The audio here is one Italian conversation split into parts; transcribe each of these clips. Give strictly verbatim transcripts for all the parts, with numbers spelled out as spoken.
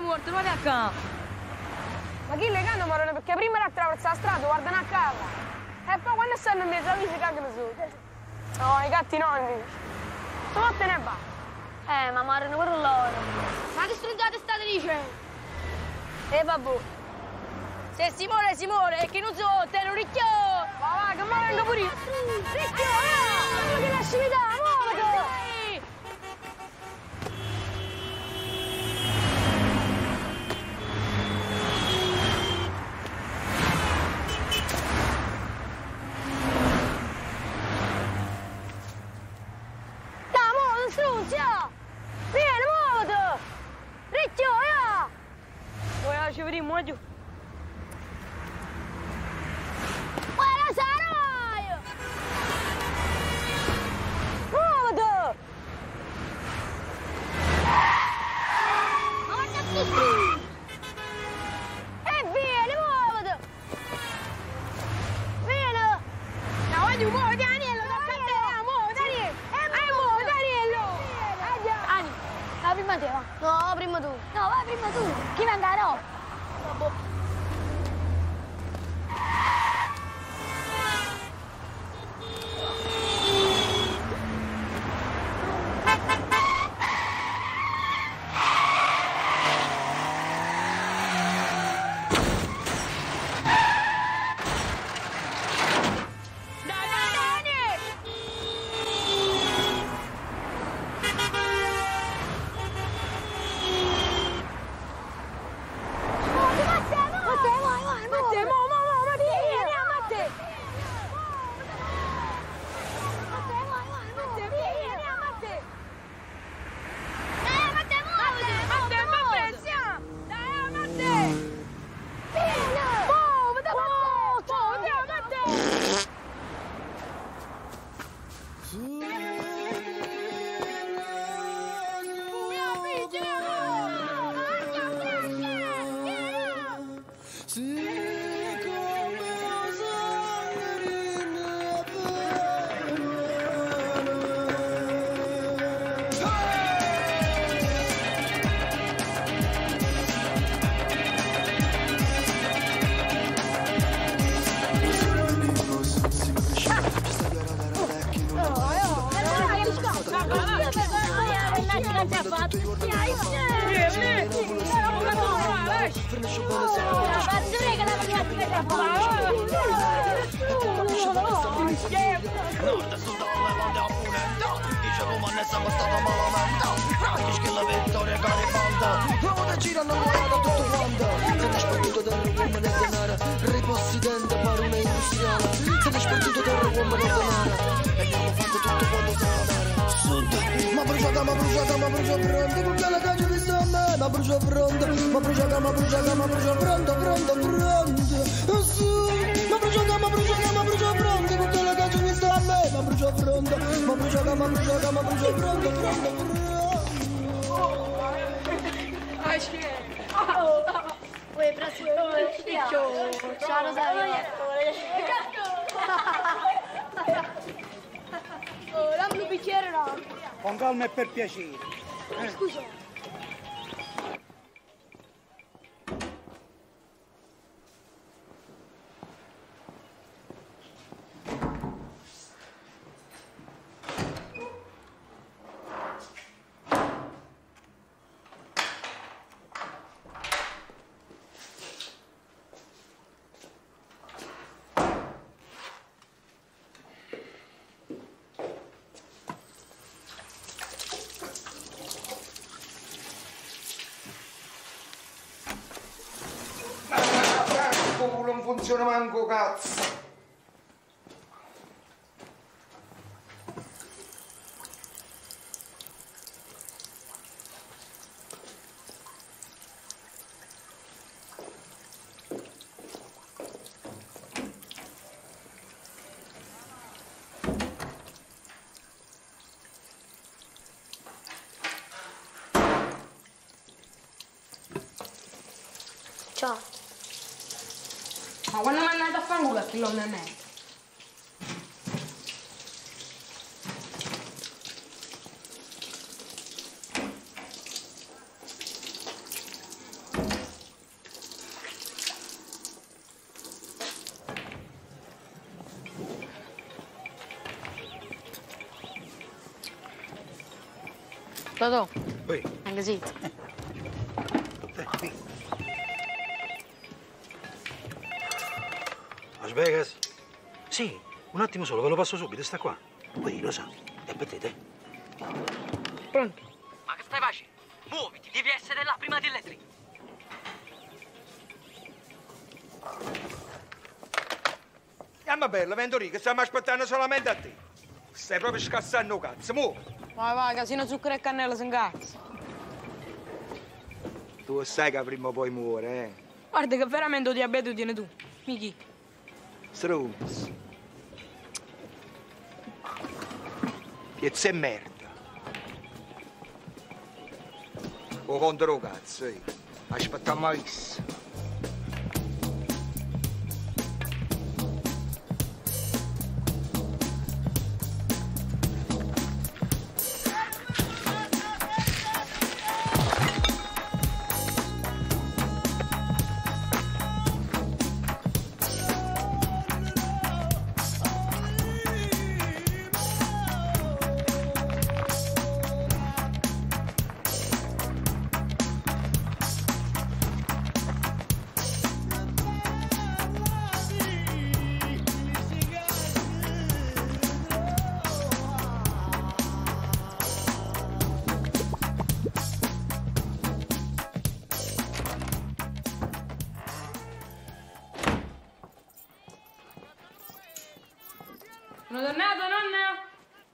morto, non a casa. Ma chi le canno morano? Perché prima di attraversare la strada guardano a casa. E poi quando stanno in mezzo a lì si cagano su. No, i gatti nonni. Tu te ne va. Eh, ma morano pure loro. Ma che stronzate state dicendo? E vabbè. Se si muore, si muore, che non so, te lo ricchio! Va, va, che mi vengo pure io! Ricchio, va! Ma che lasci mi dà, muovete! Dai, muovete, struzia! Vieni, muovete! Ricchio, va! Poi ci vediamo giù. E vieni, muoviti! Vieni! No, voglio muovere, Daniello, tocca a te! Muovi, Daniello! Eh, muovi, Daniello! Ani, va prima te, va. No, prima tu. No, vai prima tu. Chi venga, no? Vabbè. Dammi un bicchiere, no? Con calma e per piacere. Eh. Scusa. Non funziona manco cazzo. Ciao. Ma quando mi è andato a fare un culo a chilo e mezzo? Totò. Poi. Anche sì. Las Vegas? Sì, un attimo solo, ve lo passo subito, sta qua. Poi lo sa, è per te, te. Pronto? Ma che stai facendo? Muoviti, devi essere là prima delle tre. Andiamo bella, Venturì, che stiamo aspettando solamente a te. Stai proprio scassando cazzo, muovi. Vai, vai, casino zucchero e cannella si incazza. Tu sai che prima o poi muore, eh? Guarda che veramente il diabete tieni tu. Michi. Strunz. Piezza e merda. O contro cazzo, eh. Aspettiamo a vista. Sono tornato, nonna?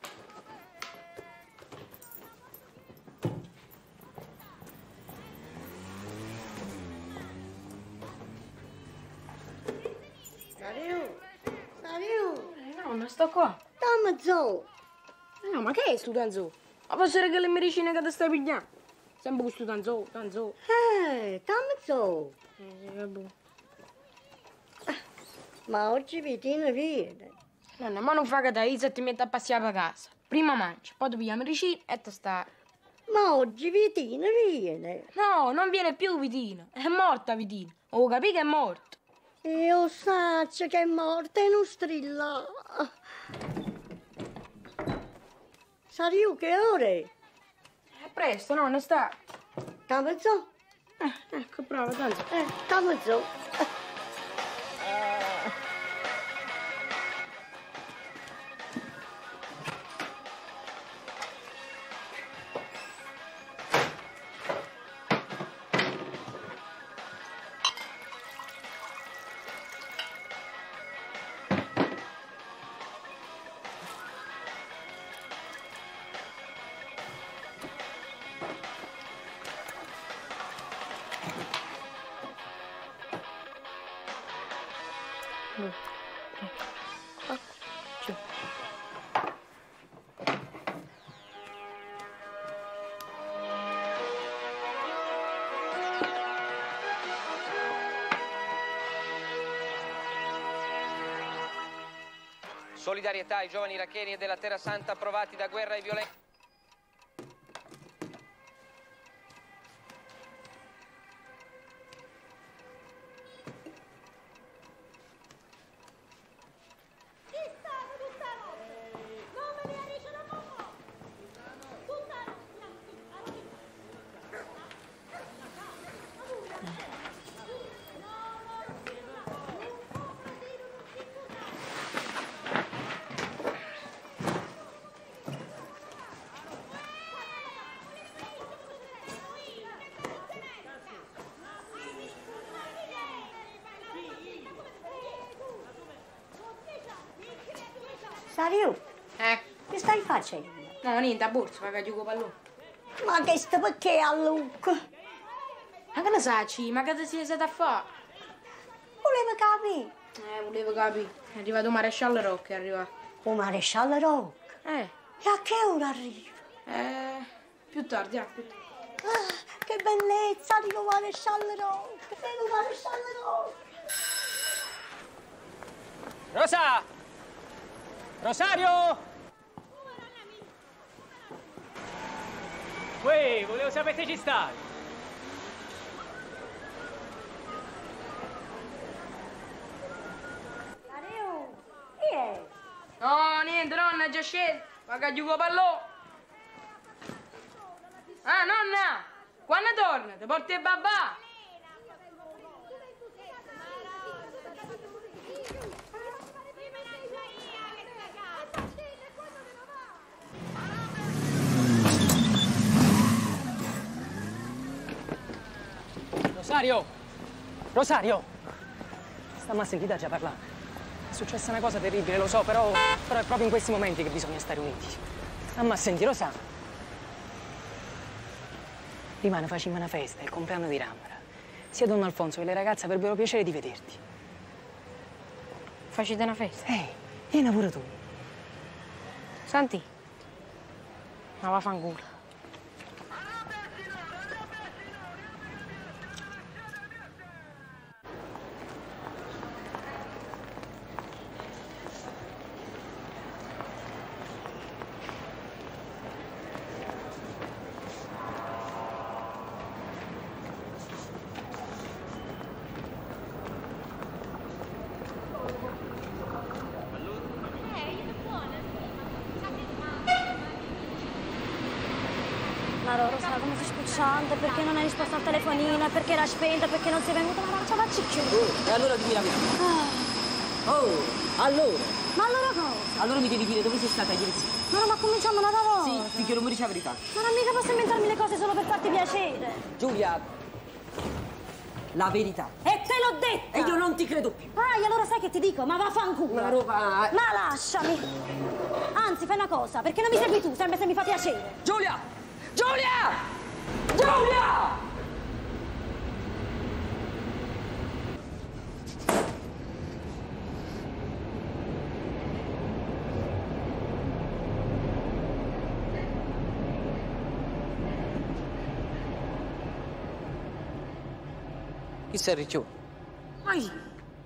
Sariu, Sariu, Eh, nonna, sto qua. dammi zo. Eh, no, ma che è sto tanzo? Ma può essere che le medicine che ti stai pigliando? Sempre questo tanzo, tanzo. Eh, dammi zo. Eh, vabbè. Ma oggi viene viene. Nonna, ma non fa che dai se ti metti a passare a casa. Prima mangi, poi ti pigli la medicina e ti stai. Ma oggi viene viene. No, non viene più Vitina. È morta Vitina. Oh, capì che è morta. Io so che è morta e non strilla. Sariu, che ore? È presto, nonna, sta. Dammi zo. Eh, ecco, brava, tanto. Eh, dammi zo. Solidarietà ai giovani iracheni e della Terra Santa provati da guerra e violenza. Sariu, Eh, che stai facendo? no, niente, a borsa, va che gioco pallone. Ma che sta perché a Luca? Ma che ne sai, ma che ti sei stata a fare? Voleva capire. Eh, volevo capire. È arrivato il maresciallo Rocca, è arrivato. O maresciallo Rocca. Eh, E a che ora arriva? eh, più tardi, ah, più tardi. Ah, che bellezza, dico maresciallo Rocca. Dico maresciallo Rocca. Rosa! Rosario! Uè, volevo sapere se ci stai. Sariu, chi è? No, niente, nonna, già scelto. Va che gioco pallone. Ah, nonna! Quando torna? Ti porti il babà? Rosario! Rosario! Stamma a sentire già parlare. È successa una cosa terribile, lo so, però, però è proprio in questi momenti che bisogna stare uniti. Stamma a sentire, lo sa. Prima ne facciamo una festa, è il compleanno di Ramara. Sia Don Alfonso che le ragazze avrebbero piacere di vederti. Facete una festa? Ehi, vieni pure tu. Santi, ma vaffanculo. Maro, Rosa, come sei spucciante? Perché non hai risposto al telefonino? Perché era spenta? Perché non sei venuta? Ma faccia vacci Oh, e allora dimmi la verità. Ah. Oh, allora. Ma allora cosa? Allora mi devi dire dove sei stata ieri sera. Ma non ma cominciamo una volta. Sì, finché non mi dici la verità. Ma non mica posso inventarmi le cose solo per farti piacere. Giulia, la verità. E te l'ho detta! E io non ti credo più. Ah, e allora sai che ti dico? Ma vaffanculo! Ma roba... Ma lasciami! Anzi, fai una cosa, perché non mi segui tu, sempre se mi fa piacere. Giulia! Giulia! Giulia! Chi sei Ricciù? Mai.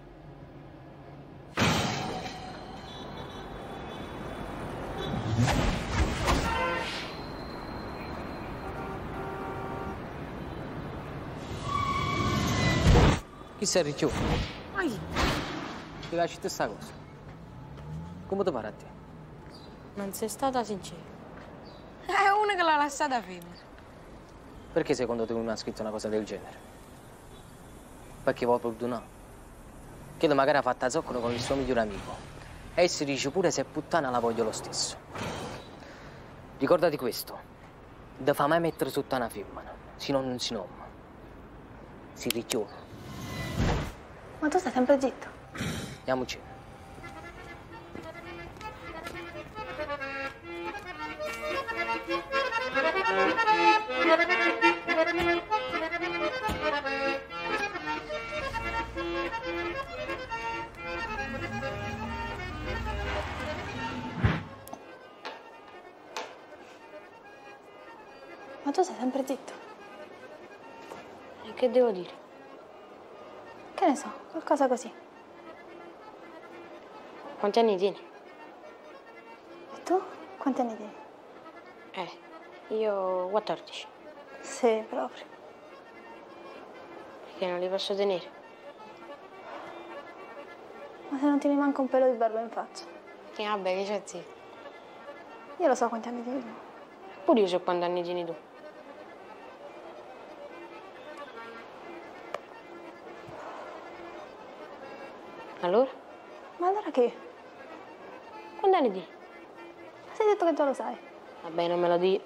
Chi sei Ricciù? Mai. Ti lasci questa cosa. Come ti pare a te? Non sei stata sincera. È una che l'ha lasciata femmina. Perché secondo te mi ha scritto una cosa del genere? Perché vuoi perdonare? Che magari ha fatto a zoccolo con il suo migliore amico. E si dice pure se è puttana la voglio lo stesso. Ricordati questo. Non fa mai mettere sotto una femmina, se no non si nomma. Si richiona. Ma tu stai sempre zitto. Andiamoci. Ma tu stai sempre zitto. E che devo dire? Che ne so, qualcosa così. Quanti anni tieni? E tu? Quanti anni tieni? Eh, io quattordici. Sì, proprio. Perché non li posso tenere? Ma se non tieni manco un pelo di barba in faccia. E vabbè, che c'è zitto. Io lo so quanti anni tieni tu. Pure io so quanti anni tieni tu. Allora? Ma allora che? Quanti anni tieni? Sei detto che tu lo sai. Vabbè, non me lo dire.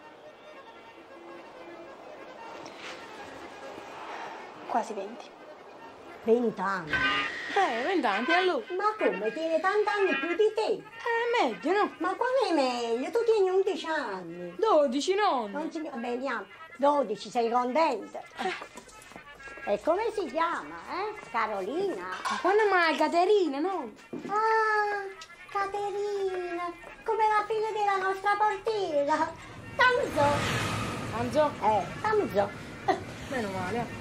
Quasi venti. Vent'anni. Eh, vent'anni allora. Ma come? Tiene tanti anni più di te? È meglio, no? Ma quale meglio? Tu tieni undici anni. dodici, no? Non si... Beh, andiamo. dodici, sei contenta? E come si chiama, eh? Carolina? Ma quando mai Caterina, no? Ah, Caterina. Come la figlia della nostra portiera. Tamzo. Anzo? Eh, Tamzo. Meno male, eh.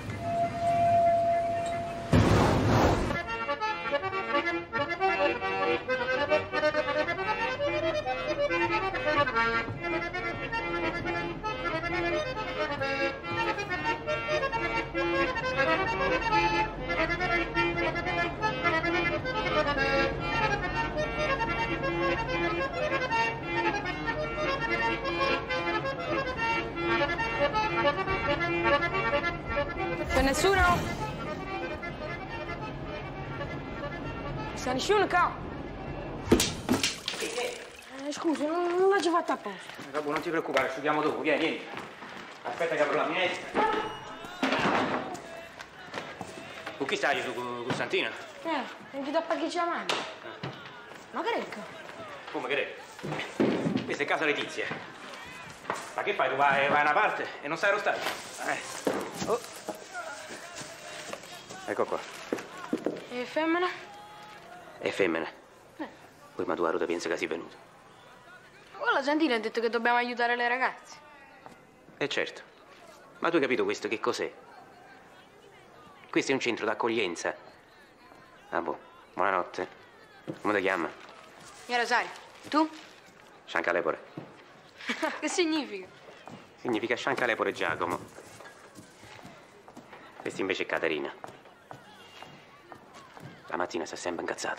Thank you. C'è nessuno? C'è nessuno qua? Eh, scusa, non, non l'ho già fatto apposta. Vabbè, non ti preoccupare, asciughiamo dopo, vieni, vieni. Aspetta che apro la finestra. Con chi stai tu, con Santina? Eh, non ti do pacchiccia la mano. Ah. Ma che recco? Come che re? Questa è casa Letizia. Ma che fai? Tu vai, vai a una parte e non sai arrostare? Eh. Oh. Ecco qua. E femmina? È femmina. Eh. Poi ma tu a Ruta pensi che sei venuto? Oh, la Santina ha detto che dobbiamo aiutare le ragazze. Eh certo. Ma tu hai capito questo che cos'è? Questo è un centro d'accoglienza. Ah boh, buonanotte. Come ti chiama? Io Rosario. Tu? Sciancalepore. Che significa? Significa Sciancalepore Giacomo. Questa invece è Caterina. La mattina sta sempre incazzata.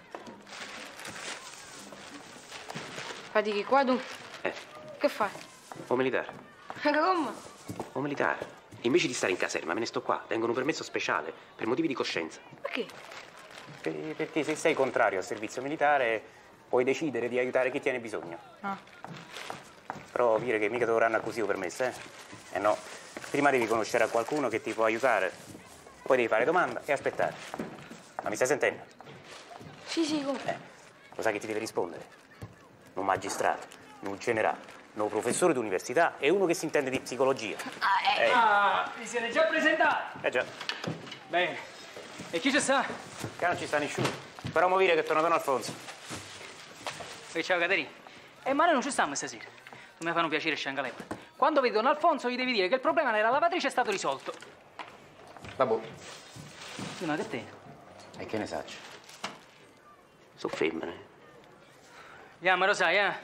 Fatichi qua tu? Eh, Che fai? o militare. Come? O militare. Invece di stare in caserma, me ne sto qua. Tengo un permesso speciale per motivi di coscienza. Perché? Per- Perché se sei contrario al servizio militare, puoi decidere di aiutare chi tiene bisogno. Ah. Però dire che mica ti dovranno accusare permesso, eh? Eh no. Prima devi conoscere a qualcuno che ti può aiutare. Poi devi fare domanda e aspettare. Ma mi stai sentendo? Sì, sì, come? Eh, lo sai che ti deve rispondere? Un magistrato, un generale, un professore d'università e uno che si intende di psicologia. Ah, eh. Eh, Ah, vi siete già presentati? eh già. Bene. E chi ci sta? Che non ci sta nessuno. Però mo dire che è tornato Don Alfonso. E ciao Caterina. E ma noi non ci stiamo stasera. Non mi fanno piacere Sciancalepore. Quando vedi Don Alfonso gli devi dire che il problema della lavatrice è stato risolto. Vabbè. Sì, ma che te? E che ne saccio? Sono femmine. Andiamo, lo sai, eh?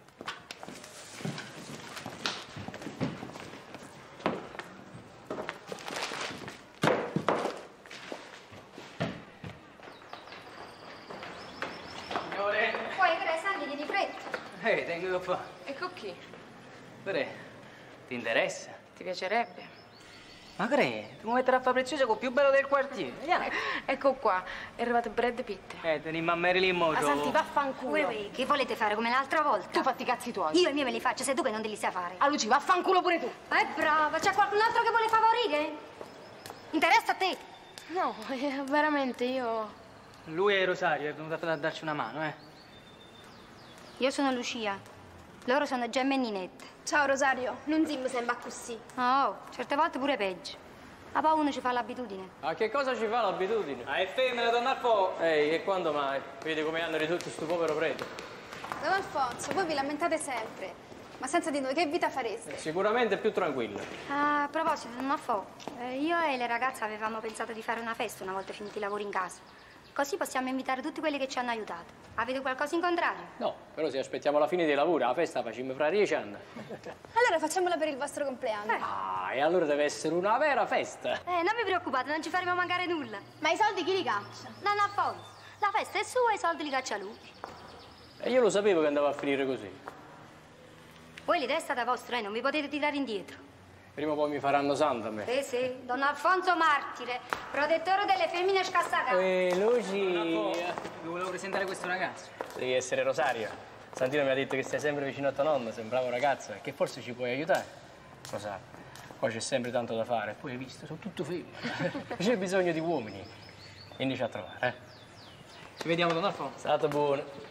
Signore. Poi, che Sandi, vieni fretta. Eh, tengo qua. E con chi? Pre, ti interessa? Ti piacerebbe? Ma che? Ti vuoi mettere a fare prezioso con il più bello del quartiere? Andiamo. Ecco qua, è arrivato Brad Pitt. Eh, teniamo a Marilyn Ma Monroe. Santi, vaffanculo. Uè, uè, che volete fare come l'altra volta? Tu fatti i cazzi tuoi. Io i miei me li faccio, sei tu che non te li sai fare. A Luci, vaffanculo pure tu. Ma è brava, c'è qualcun altro che vuole favorire? Interessa a te? No, eh, veramente io... Lui e Rosario è venuto a darci una mano, eh. Io sono Lucia, loro sono Gemma e Ninette. Ciao Rosario, non zimmo sembra così. Oh, certe volte pure peggio. Ma poi uno ci fa l'abitudine. A che cosa ci fa l'abitudine? Ah, è femmina, donna Alfonso. Ehi, e quando mai? Vedi come hanno ridotto sto povero prete. Don Alfonso, voi vi lamentate sempre, ma senza di noi che vita fareste? Sicuramente più tranquilla. Ah, a proposito, non affo. Eh, io e le ragazze avevamo pensato di fare una festa una volta finiti i lavori in casa. Così possiamo invitare tutti quelli che ci hanno aiutato. Avete qualcosa in contrario? No, però se aspettiamo la fine dei lavori, la festa facciamo fra dieci anni. Allora facciamola per il vostro compleanno. Ah, e allora deve essere una vera festa. Eh, non vi preoccupate, non ci faremo mancare nulla. Ma i soldi chi li caccia? Nonno Alfonso, la festa è sua e i soldi li caccia lui. E io lo sapevo che andava a finire così. Voi l'idea è stata vostra, eh, non vi potete tirare indietro. Prima o poi mi faranno santa a me. Sì, sì, Don Alfonso Martire, protettore delle femmine scassate. Ehi, Luci! Vi volevo presentare questo ragazzo. Devi essere Rosario. Santino mi ha detto che stai sempre vicino a tuo nonno, sei un bravo ragazzo e che forse ci puoi aiutare. Lo sai, qua c'è sempre tanto da fare. Poi hai visto, sono tutto femmine. C'è bisogno di uomini. Vienici a trovare, eh? Ci vediamo, Don Alfonso. State buono.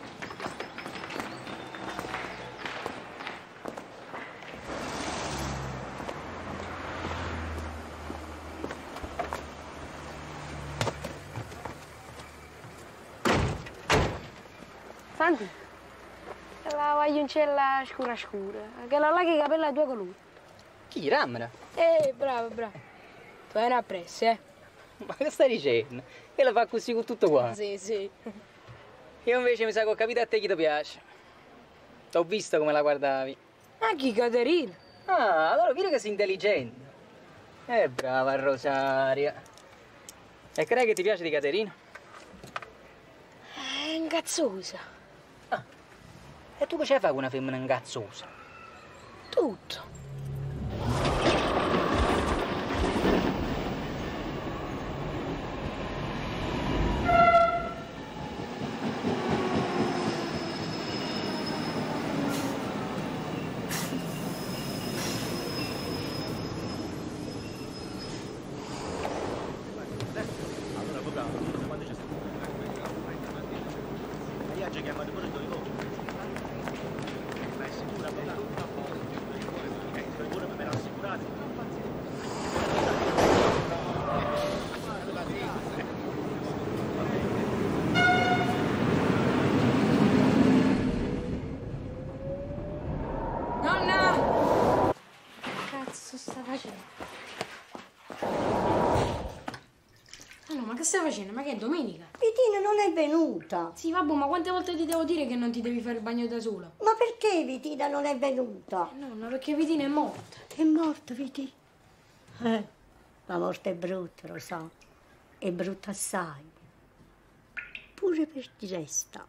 Santi, la vaglioncella scura scura, quella là che i capelli a due colori. Chi? Ramera? Eh, bravo, bravo. Tu hai una pressa, eh? Ma che stai dicendo? E la fa così con tutto qua. Sì, sì. Io invece mi sa che ho capito a te chi ti piace. T'ho visto come la guardavi. Ma chi, Caterina? Ah, allora vedi che sei intelligente. Eh, brava Rosaria. E credi che ti piace di Caterina? È ingazzosa. E tu che ce fai con una femmina ingazzosa? Tutto. ci chiamate pure due volte. Ma è sicura per la eh, pure per me l'assicurate. Nonna! Che cazzo sta facendo? Ah no, ma che stai facendo? Ma che è domenica? Vitina non è venuta. Sì, vabbè, ma quante volte ti devo dire che non ti devi fare il bagno da sola? Ma perché Vitina non è venuta? Eh, nonna, perché Vitina è morta. È morta, Vitina? Eh, la morte è brutta, lo so. È brutta assai. Pure per chi resta.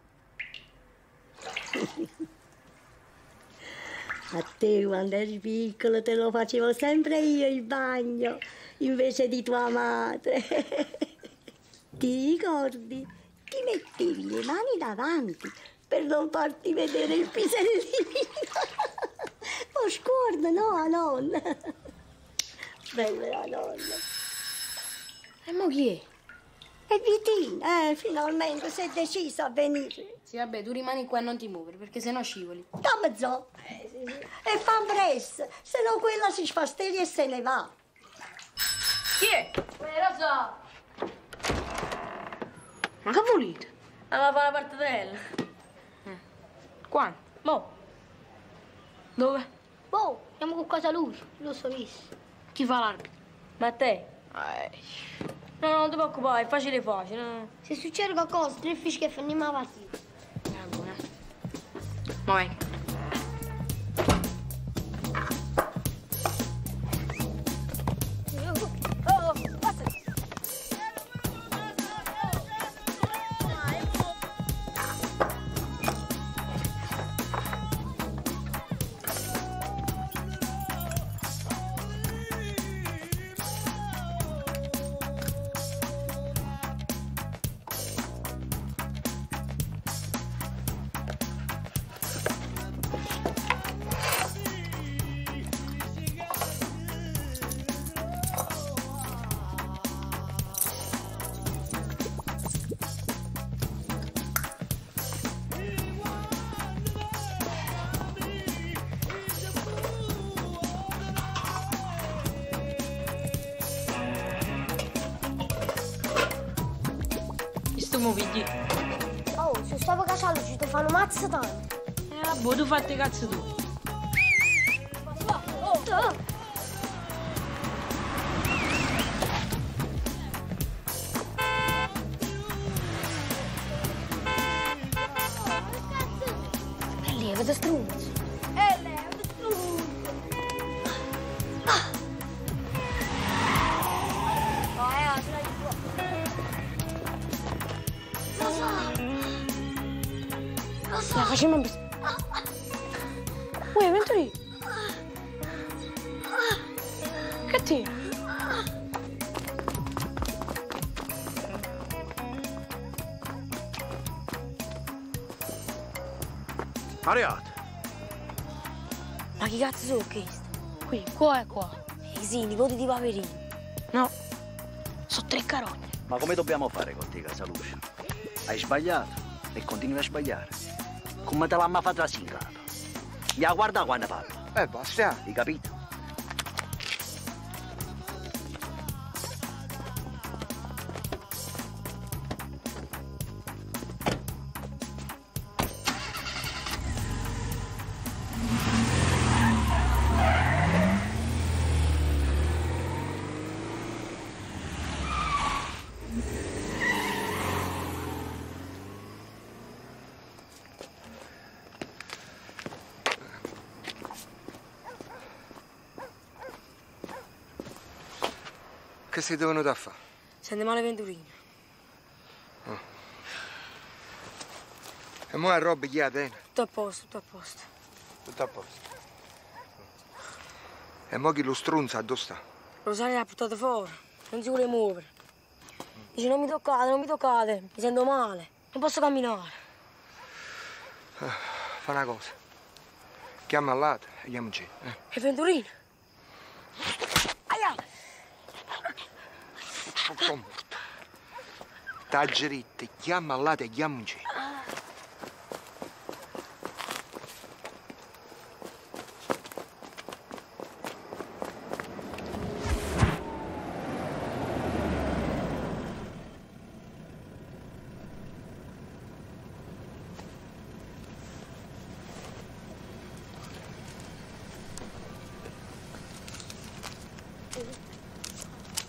A te, quando eri piccolo, te lo facevo sempre io il bagno, invece di tua madre. Ti ricordi? Ti mettevi le mani davanti per non farti vedere il pisellino. Oh, scorda, no, la nonna. Bella la nonna. E mo chi è? E Vitina, eh, finalmente si è deciso a venire. Sì, vabbè, tu rimani qua e non ti muovere, perché sennò scivoli. Come zo? Eh, sì, sì. E fa presto, se no quella si sfasteglia e se ne va. Chi è? Eh, lo so. Ma che volete? Allora fa la partitella. Eh. Quando? Mo. Dove? Boh, andiamo con casa lui, lo so visto. Chi fa l'arbitro? Ma te? Eh. No, no, non ti preoccupare, è facile facile. No. Se succede qualcosa, tre fischi e finniamo la partita. Eh, buona. Ma vai. Oh, passa. Mo vedi? Oh, se stavo cacciando ci ti fanno mazza tanto. Eh, vabbè, tu fatti i cazzo tu. Oh, oh. È lieve da struzzo. È lieve da struzzo. Ah. Oh, eh, la di qua. Lo so. Lo so. Dai, facciamo un bis... Uè, Venturi. Che ti? Arrivato. Ma chi cazzo sono questi? Qui, qua e qua. Eh sì, nipoti di Paperino. No, sono tre carogne. Ma come dobbiamo fare con te, Casaluce? Hai sbagliato e continui a sbagliare. Come te l'hanno fatto singato. Mi ha guardato quando parlo. Eh, basta. Hai capito? Che sei venuto a fare? Sente male Venturino. Oh. E mo' la roba chi ha te? Tutto a posto, tutto a posto. Tutto a posto. E mo' chi lo strunza dove sta? Rosaria l'ha portato fuori, non si vuole muovere. Dice non mi toccate, non mi toccate, mi sento male, non posso camminare. Ah, fa una cosa. Chiama al lato e andiamoci. Eh. E Venturino? Aia! Sta dritta, chiama al lato e andiamoci.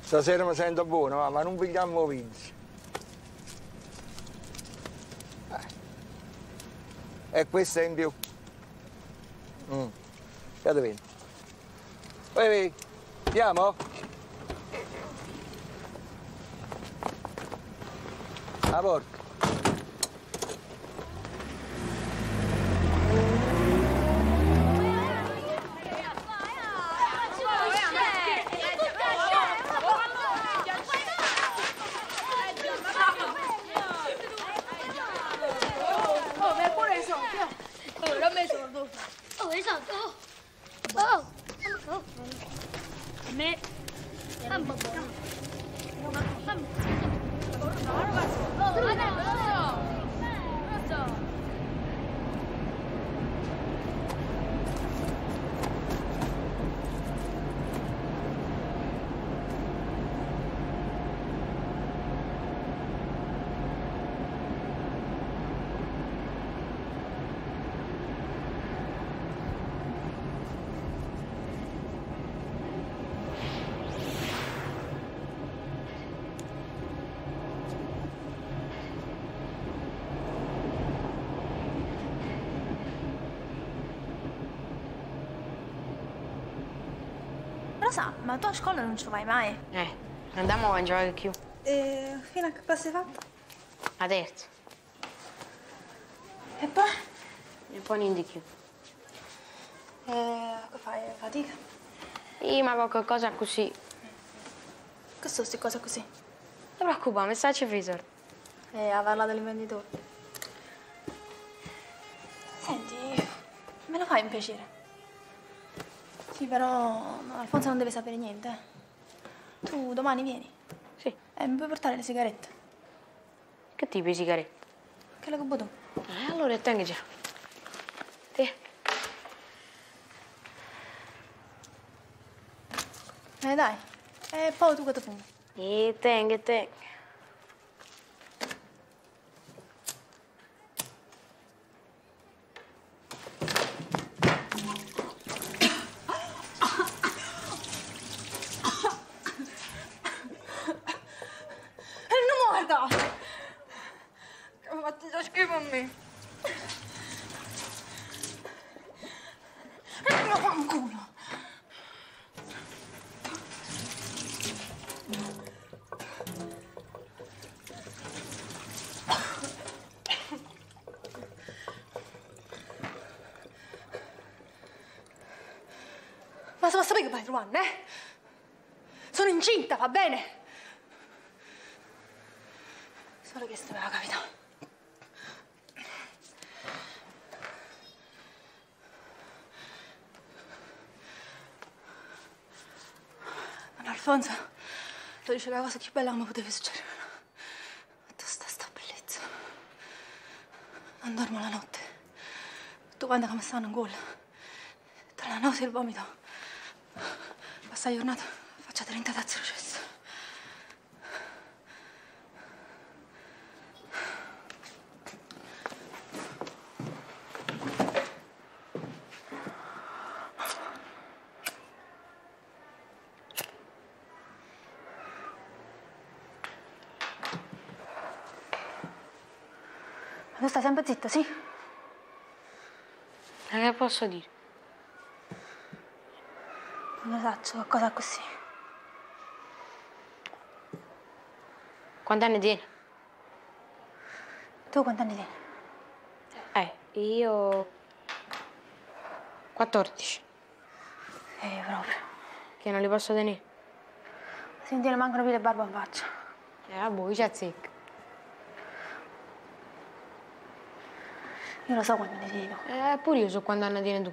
Stasera mi sento buono, va, ma non pigliamo vinci. E questo è in più. Mm. Vado bene. Vai, vai. Andiamo? A porta. Oh, esatto. Oh. Oh. Me. Mamma. Rosa, ma tu a scuola non ci vai mai? Eh, andiamo a mangiare più. E fino a che classe hai fatto? A terza. E poi? E poi niente più. E che fai? Fatica? Sì, ma qualcosa così. Che sono queste cose così? Non ti preoccupare, mi stai freezer. E a parlare dell'invenditore. Senti, me lo fai un piacere? Sì, però Alfonso non deve sapere niente. eh. Tu domani vieni? Sì. E mi puoi portare le sigarette? Che tipo di sigarette? Quelle che buono. Eh, allora tengo già. Sì. Eh dai, e poi tu che ti fumi? E tengo, tengo. Mi fate già schifo a me. E me lo fa un culo. Ma se lo sapete che fai, Ruan, eh? Sono incinta, va bene? Solo che sta me la capita. Don Alfonso, lo dice la cosa più bella che mi poteva succedere. Tu sta sta bellezza. Non dormo la notte. Tu quando mi stanno in gola. Tra la nausea e il vomito. Passa la giornata, faccio trenta tazze di cesso. Ma tu stai sempre zitta, sì? Ma che posso dire? Non lo so, qualcosa così. Quanti anni tieni? Tu quanti anni tieni? Eh, io... quattordici. Eh, proprio. Che non li posso tenere. Si non tiene mancano più le barba in faccia. Eh, vabbè, io ci azzecco. Io lo so quando ne tieni tu. Eh, pure io so quanti anni tieni tu.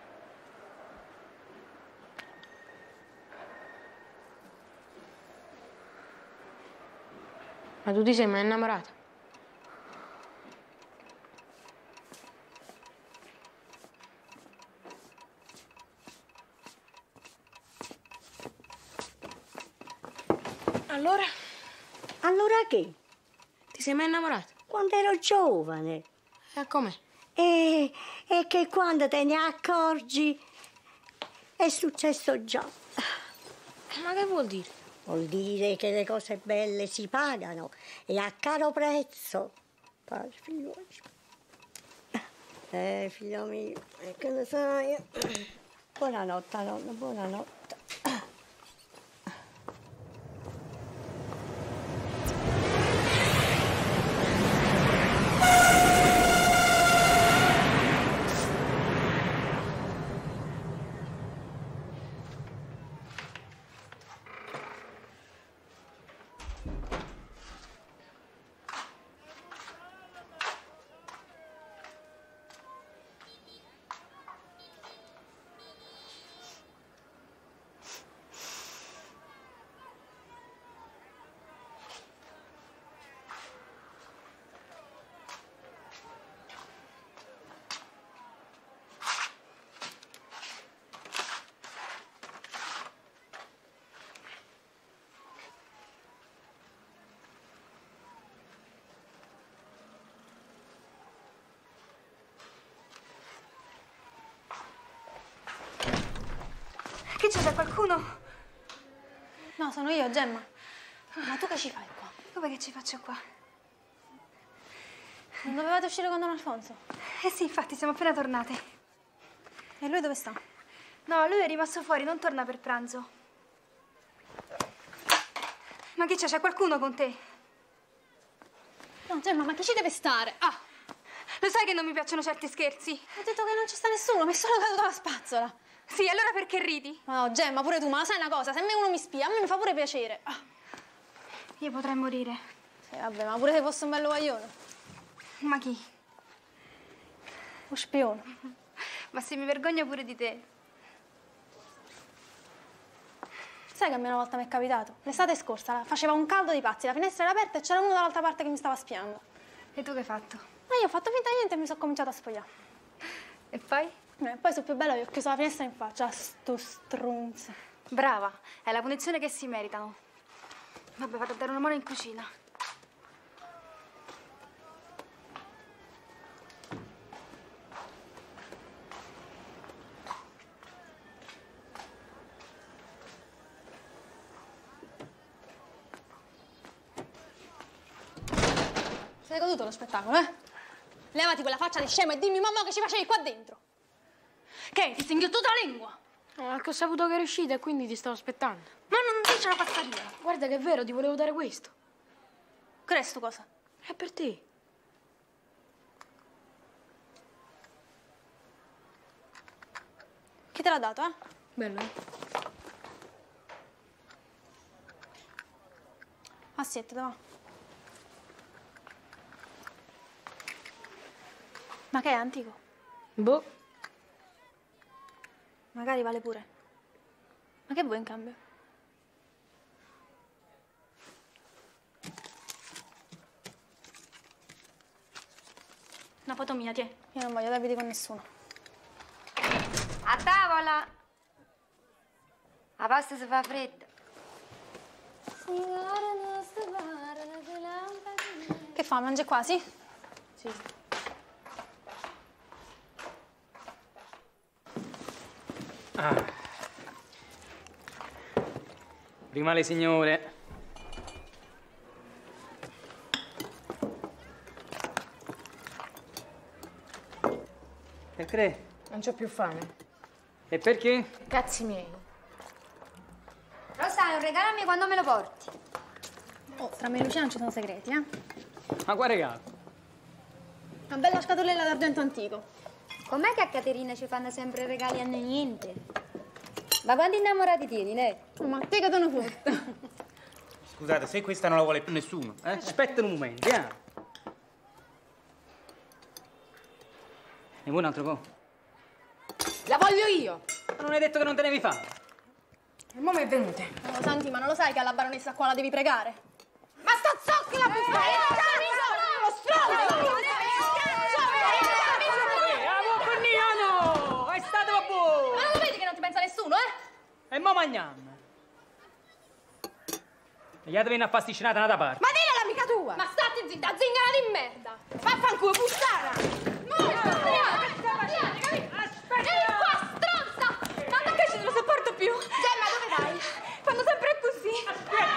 Ma tu ti sei mai innamorata? Allora? Allora che? Ti sei mai innamorata? Quando ero giovane. E com'è? E, e che quando te ne accorgi è successo già. Ma che vuol dire? Vuol dire che le cose belle si pagano e a caro prezzo. Padre, figlio. Eh, figlio mio, e che lo sai? Buonanotte, nonna, buonanotte. Che c'è, c'è qualcuno? No, sono io, Gemma. Ma tu che ci fai qua? Come che ci faccio qua? Non dovevate uscire con Don Alfonso? Eh sì, infatti, siamo appena tornate. E lui dove sta? No, lui è rimasto fuori, non torna per pranzo. Ma che c'è? C'è qualcuno con te? No, Gemma, ma chi ci deve stare? Ah! Lo sai che non mi piacciono certi scherzi? Ho detto che non ci sta nessuno, mi è solo caduta la spazzola. Sì, allora perché ridi? Ma no, Gemma, pure tu, ma sai una cosa? Se a me uno mi spia, a me mi fa pure piacere. Ah. Io potrei morire. Sì, vabbè, ma pure se fosse un bello guaglione. Ma chi? Un spione. Ma se mi vergogno pure di te. Sai che a me una volta mi è capitato? L'estate scorsa faceva un caldo di pazzi, la finestra era aperta e c'era uno dall'altra parte che mi stava spiando. E tu che hai fatto? Ma io ho fatto finta di niente e mi sono cominciata a spogliare. E poi? E poi sul più bello gli ho chiuso la finestra in faccia, sto strunzo. Brava, è la punizione che si meritano. Vabbè, vado a dare una mano in cucina. Sei goduto lo spettacolo, eh? Levati quella faccia di scemo e dimmi, mamma, che ci facevi qua dentro. Che? Ti singhiottuto la lingua? No, è che ho saputo che eri uscita e quindi ti stavo aspettando. Ma non dice la passaria. Guarda che è vero, ti volevo dare questo. Che è sto cosa? È per te. Chi te l'ha dato, eh? Bello, eh? Aspetta, va. Ma che è antico? Boh. Magari vale pure. Ma che vuoi in cambio? Una foto mia, tiè. Io non voglio debiti con nessuno. A tavola! La pasta si fa fredda. Che fa? Mangia quasi? Sì. Ah. Prima le signore. Perché? Non c'ho più fame. E perché? Cazzi miei. Rosario, regalami quando me lo porti. Oh, tra me e Lucia non ci sono segreti, eh? Ma quale regalo? Una bella scatolella d'argento antico. Com'è che a Caterina ci fanno sempre regali a noi niente? Ma quanti innamorati tieni, ne? Ma te che dono frutta. Scusate, se questa non la vuole più nessuno, eh? Aspetta un momento, eh? E vuoi un altro po'? La voglio io! Ma non hai detto che non te ne devi fare? E mo' mi è venute. Oh, Santi, ma non lo sai che alla baronessa qua la devi pregare? Ma sta zoccola più fare! Lo stronzo! È stato buono! Ma non lo vedi che non ti pensa nessuno, eh? E mo mangiamo. E gli altri vengono a pasticcinata da parte. Ma dilla l'amica tua! Ma state zitta, zingara di merda! Vaffanculo, puttana! Aspetta! Ehi qua, stronza! Ma perché ci non lo sopporto più? Gemma, dove vai? Fanno sempre così! Aspetta!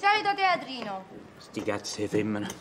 solito teatrino. Sti cazzi di femmina.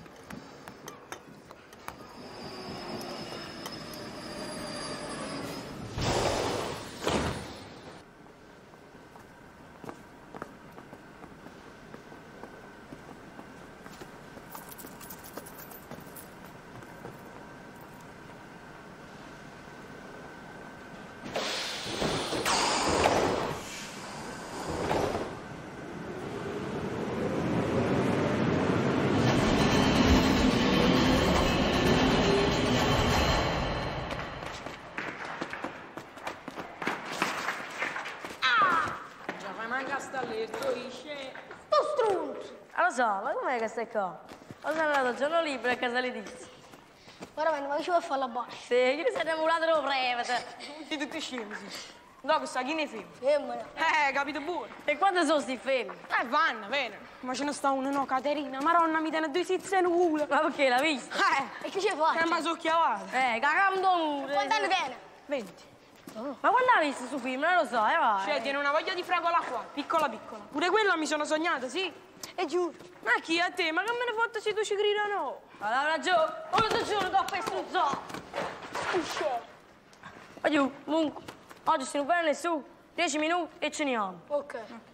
Lo so, ma com'è che stai qua? Ho andato giorno libero a casa di Tizio. Veramente, ma che ci vuoi fare la barca? Sì, io mi sono emulato lo prevete. Tutti tutti scemi, sì. No, questa chi ne film? Femmina. Eh, capito buono. E quando sono sti fermi? Eh, vanno, bene. Ma ce ne sta uno, no, Caterina. Maronna, mi tiene due sizze in culo. Ma perché l'ha vista? Eh. E che ci fai? Che mi sono chiavato. Eh, cagando mure. Quanti anni tiene? venti. Oh. Ma quando l'ha visto su film? Non lo so, eh, vai. Cioè, tiene una voglia di fragola qua, piccola piccola. Pure quella mi sono sognata, sì. E giuro. Ma chi a te? Ma che me ne fotte se tu ci grida no? Allora, ragione. Ora ti giuro, ti ho festruzzato. Uscire. Ma giù, comunque, oggi se non viene nessuno, dieci minuti e ce ne andiamo. Ok.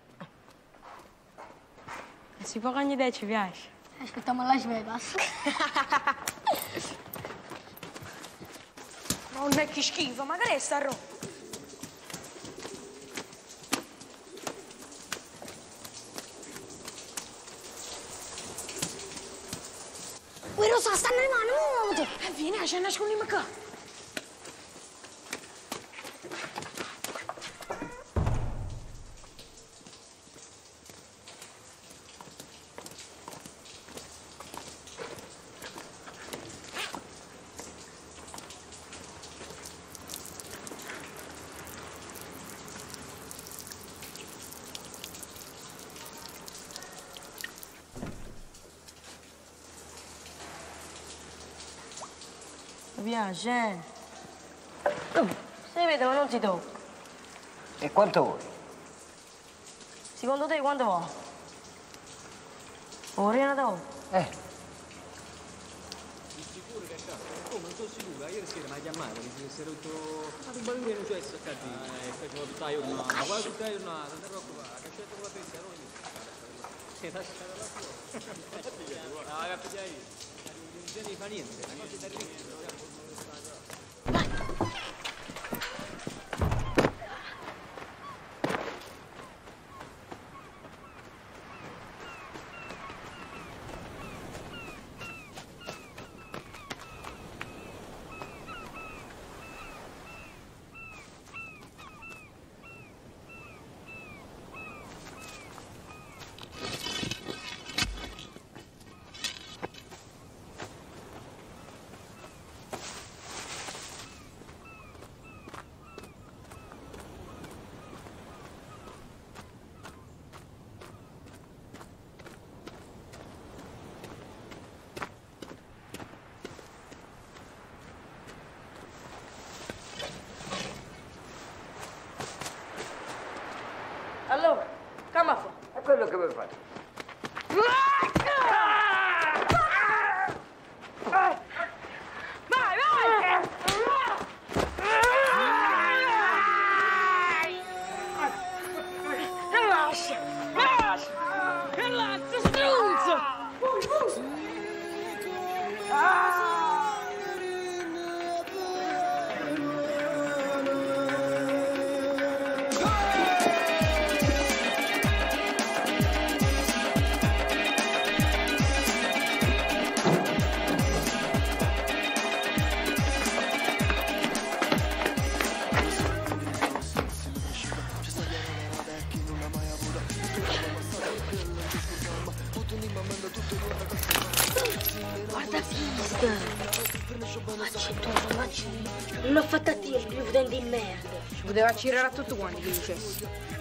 Si può ogni idea ci piace. Aspettiamo a Las Vegas. Ma non è che schifo, magari è sta roba. Uè, Rosa, stanno arrivando, muoviti! Eh, vieni, ci nascondiamo qua. Mi piace, eh? Oh, si vede, ma non si tocca. E quanto vuoi? Secondo te quanto va? Ora dopo? Eh. Sicuro che c'è? Come non sono sicuro, ieri sera mi ha chiamato, mi si è rotto. Ma tu ballo non c'è sto cazzo. Eh, facevo tutta la giornata, ma quasi tutta la giornata, non ti preoccupare, cacciate con la pensione, non mi si lasciare la sua. Ah, capite io. Non se ne fa niente, la cosa è terribile. Allora, come fa? È quello che vuoi fare. Vai, vai! Relaxa, relaxa, relaxa, strunzo! Guarda pista! Facci tutto, facci. Non l'ho fatta a te, il più di merda. Ci poteva accirare a tutti quanti che dicessi.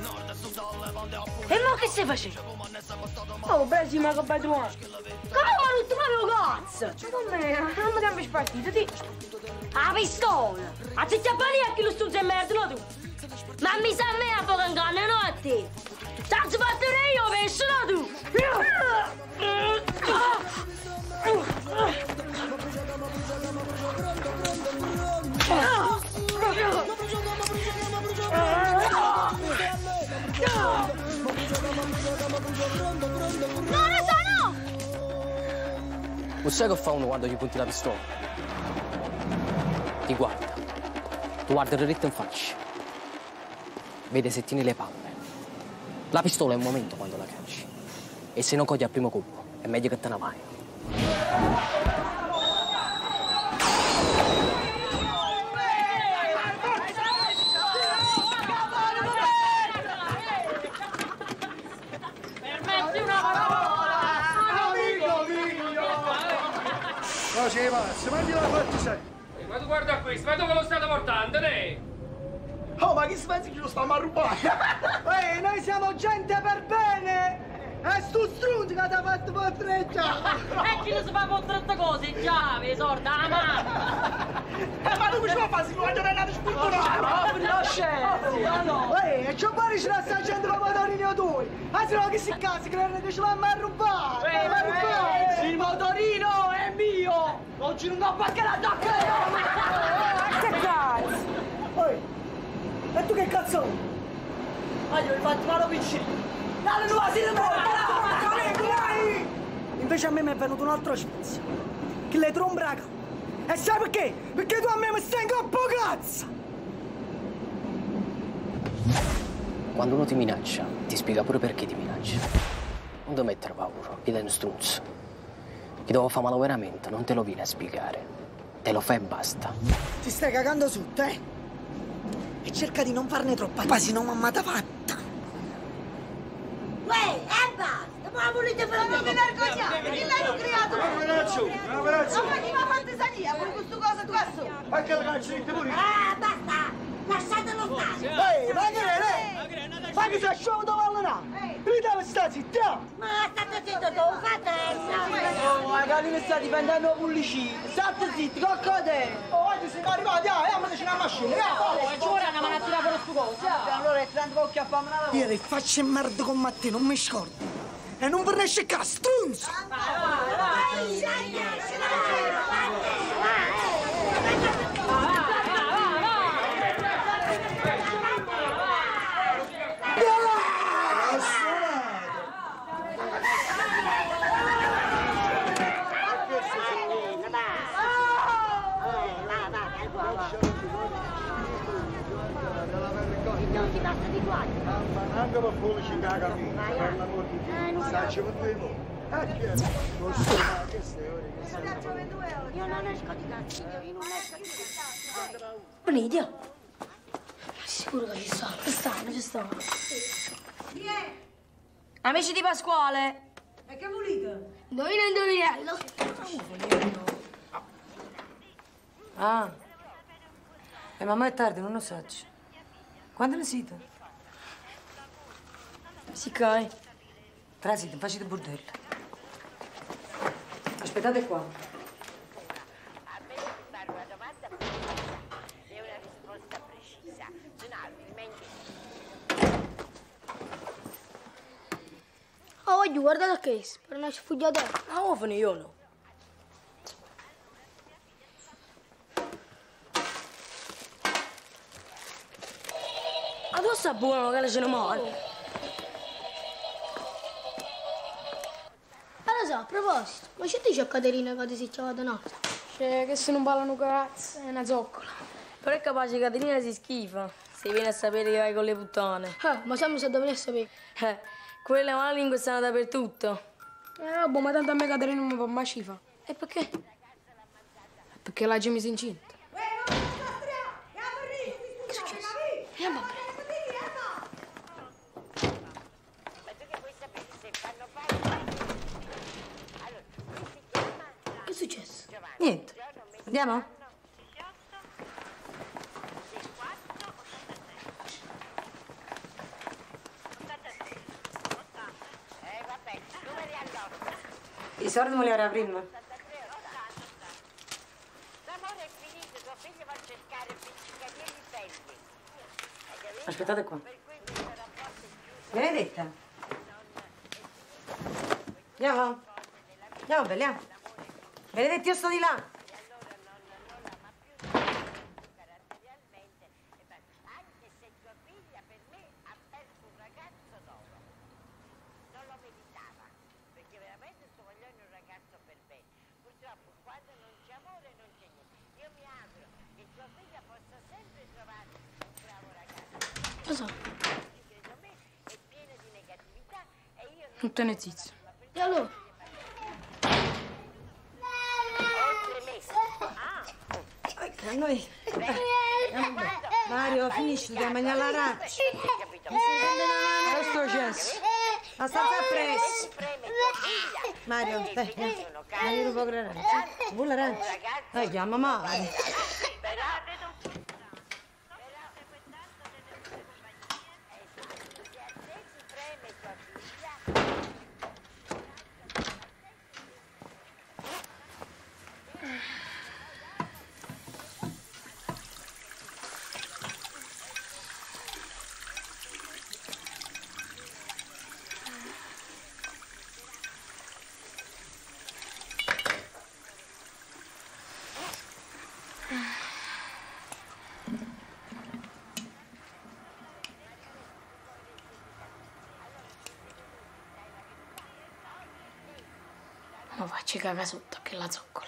E mo che stai facendo? Oh, Bresi, ma che padrone! Come ma non ti proprio cazzo? Ma come? Non mi cambi spartito, ti? La pistola! Anziché a bene a chi lo stuzzo e merda, no tu? Ma mi sa a me a poco inganno, no a te? Tanto battere io, penso no tu! No, ne sono! Non sai che fa uno quando gli punti la pistola? Ti guarda. Tu guardi dritto in faccia. Vede se tieni le palle. La pistola è un momento quando la cacci. E se non cogli al primo colpo, è meglio che te ne vai. Permetti una parola! Amico mio! No, sei pazzo, ma gliela fatti sai. Ma tu guarda questo, ma dove lo state portando, ne? Oh, ma che si pensi che lo stiamo a rubare? Ehi, noi siamo gente per bene! E stu strunzi che ti ha fatto potreggiare! E chi lo si fa con tante cose? Già, vi sorda la mano! Eh, ma tu mi ci vuoi fare? Si vuole andare a spulturare! No, no, scendi! Ehi, e c'è pare ce la sta gente come motorino tu! Ah, se no che si cazzi, credono che ce l'hanno a rubare! Ehi, ma rubare! Il motorino è mio! Oggi non ho perché la tocca io! Che cazzo! Ehi, e tu che cazzo? Ma io ho fatto mano piccino! Dalla nuova si Invece a me mi è venuto un altro spazio. Che le trombraca. E sai perché? Perché tu a me mi stai in coppa cazzo! Quando uno ti minaccia, ti spiega pure perché ti minaccia. Non devi mettere paura, chi è un struzzo. Chi devo fare male veramente, non te lo viene a spiegare. Te lo fai e basta. Ti stai cagando sotto, eh? E cerca di non farne troppa, quasi non mamma t'ha fatta. Uè, e basta! Ma volete fare una vergognare? Chi l'hanno creato? Ma ragazzo, ma ragazzo! Ma chi mi ha fatto sania? Per questo cosa tu questo? Ma che ragazzo di te pure? Ah, basta! Lasciatelo stare! Ehi, ma che è? Ma che sei scemo dove allenare? Rita, sta zitta! Ma state zitto, tu fate! Oh, ma che state prendendo pullicini! State zitti, coccode! Oh, oggi siamo arrivati, ah, ma c'è una macchina, Oh, e ci vuole una manattina per sto coso! Allora, è tanto occhio a farmi una io che faccio merda con Matteo, non mi scordo! E non vorrei sceccare, strunzo! Vai, vai, vai! Non ti basta di guai. Anche per fuori ci caga a me, per l'amor di Dio. Sacci per due euro. Eh, che è? Non so, ma che sei ora? Io non esco di cazzo, io non esco di cazzo. Bonidio. Sicuro che ci sta. Ci stanno, ci stanno. Chi è? Amici di Pasquale. E che volete? Indovina indovinello. Ah. E mamma è tardi, non lo so. Quando ne siete? Si cai. Transite, facete bordello. Aspettate qua. Oh, voglio guardare che è, per non sfuggire. Ma ovvio io no. Addosso è buono che le sono male. Allora, a proposito, ma c'è dice a Caterina che ti si chiama da notte? Cioè, che se non ballano cazzo, è una zoccola. Però è capace che Caterina si schifa se viene a sapere che vai con le puttane. Eh, ma sempre se dovrebbe sapere. Eh, quelle malalingue stanno dappertutto. Eh, vabbè, ma tanto a me Caterina non mi fa mai scifa. E perché? Perché la Gemma si incinta. Che è successo? Eh, ma Che è successo? Niente. Andiamo? I soldi me li era prima. Aspettate qua. Benedetta. Andiamo? Andiamo, belliamo. Benedetta, io sto di là. Lo so. Non te ne zizzo. E allora? A noi. Mario, finisci, devi mangiare l'arancia. Questo cesso. La stanza appresso. Mario, dai, dai. Dai un po' l'arancia. Vuoi l'arancia? Dai, chiama Mario. Ma facci cagare sotto che la zoccola.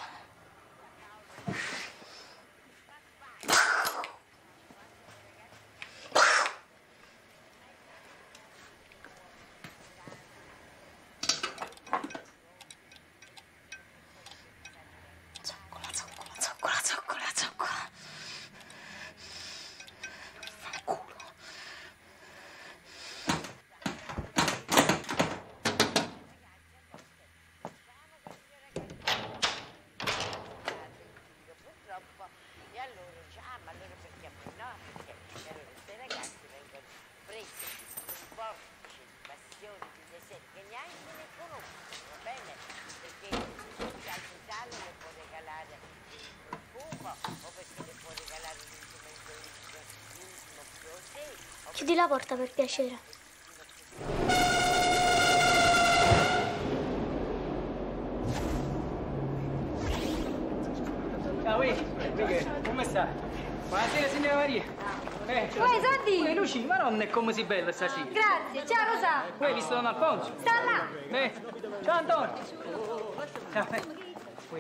Zoccola, zoccola, zoccola, zoccola, zoccola. Fanculo. E allora dice, ah ma allora perché a me no? Perché allora questi ragazzi vengono presi di sporci, di passioni, di desideri che neanche ne conoscono, va bene? Perché al Italo le può regalare il profumo o perché le può regalare l'instrumento ultimo più te. Chiudi la porta per piacere. Ciao, ehi, come sta? Buonasera, signora Maria. Eh, Uè, Santi! Uè, Luci, ma non è come si bella stasera. Grazie, ciao Rosa! Uè, hai visto Don Alfonso? Sta là! Eh, ciao Antonio! Ciao, eh. Uè,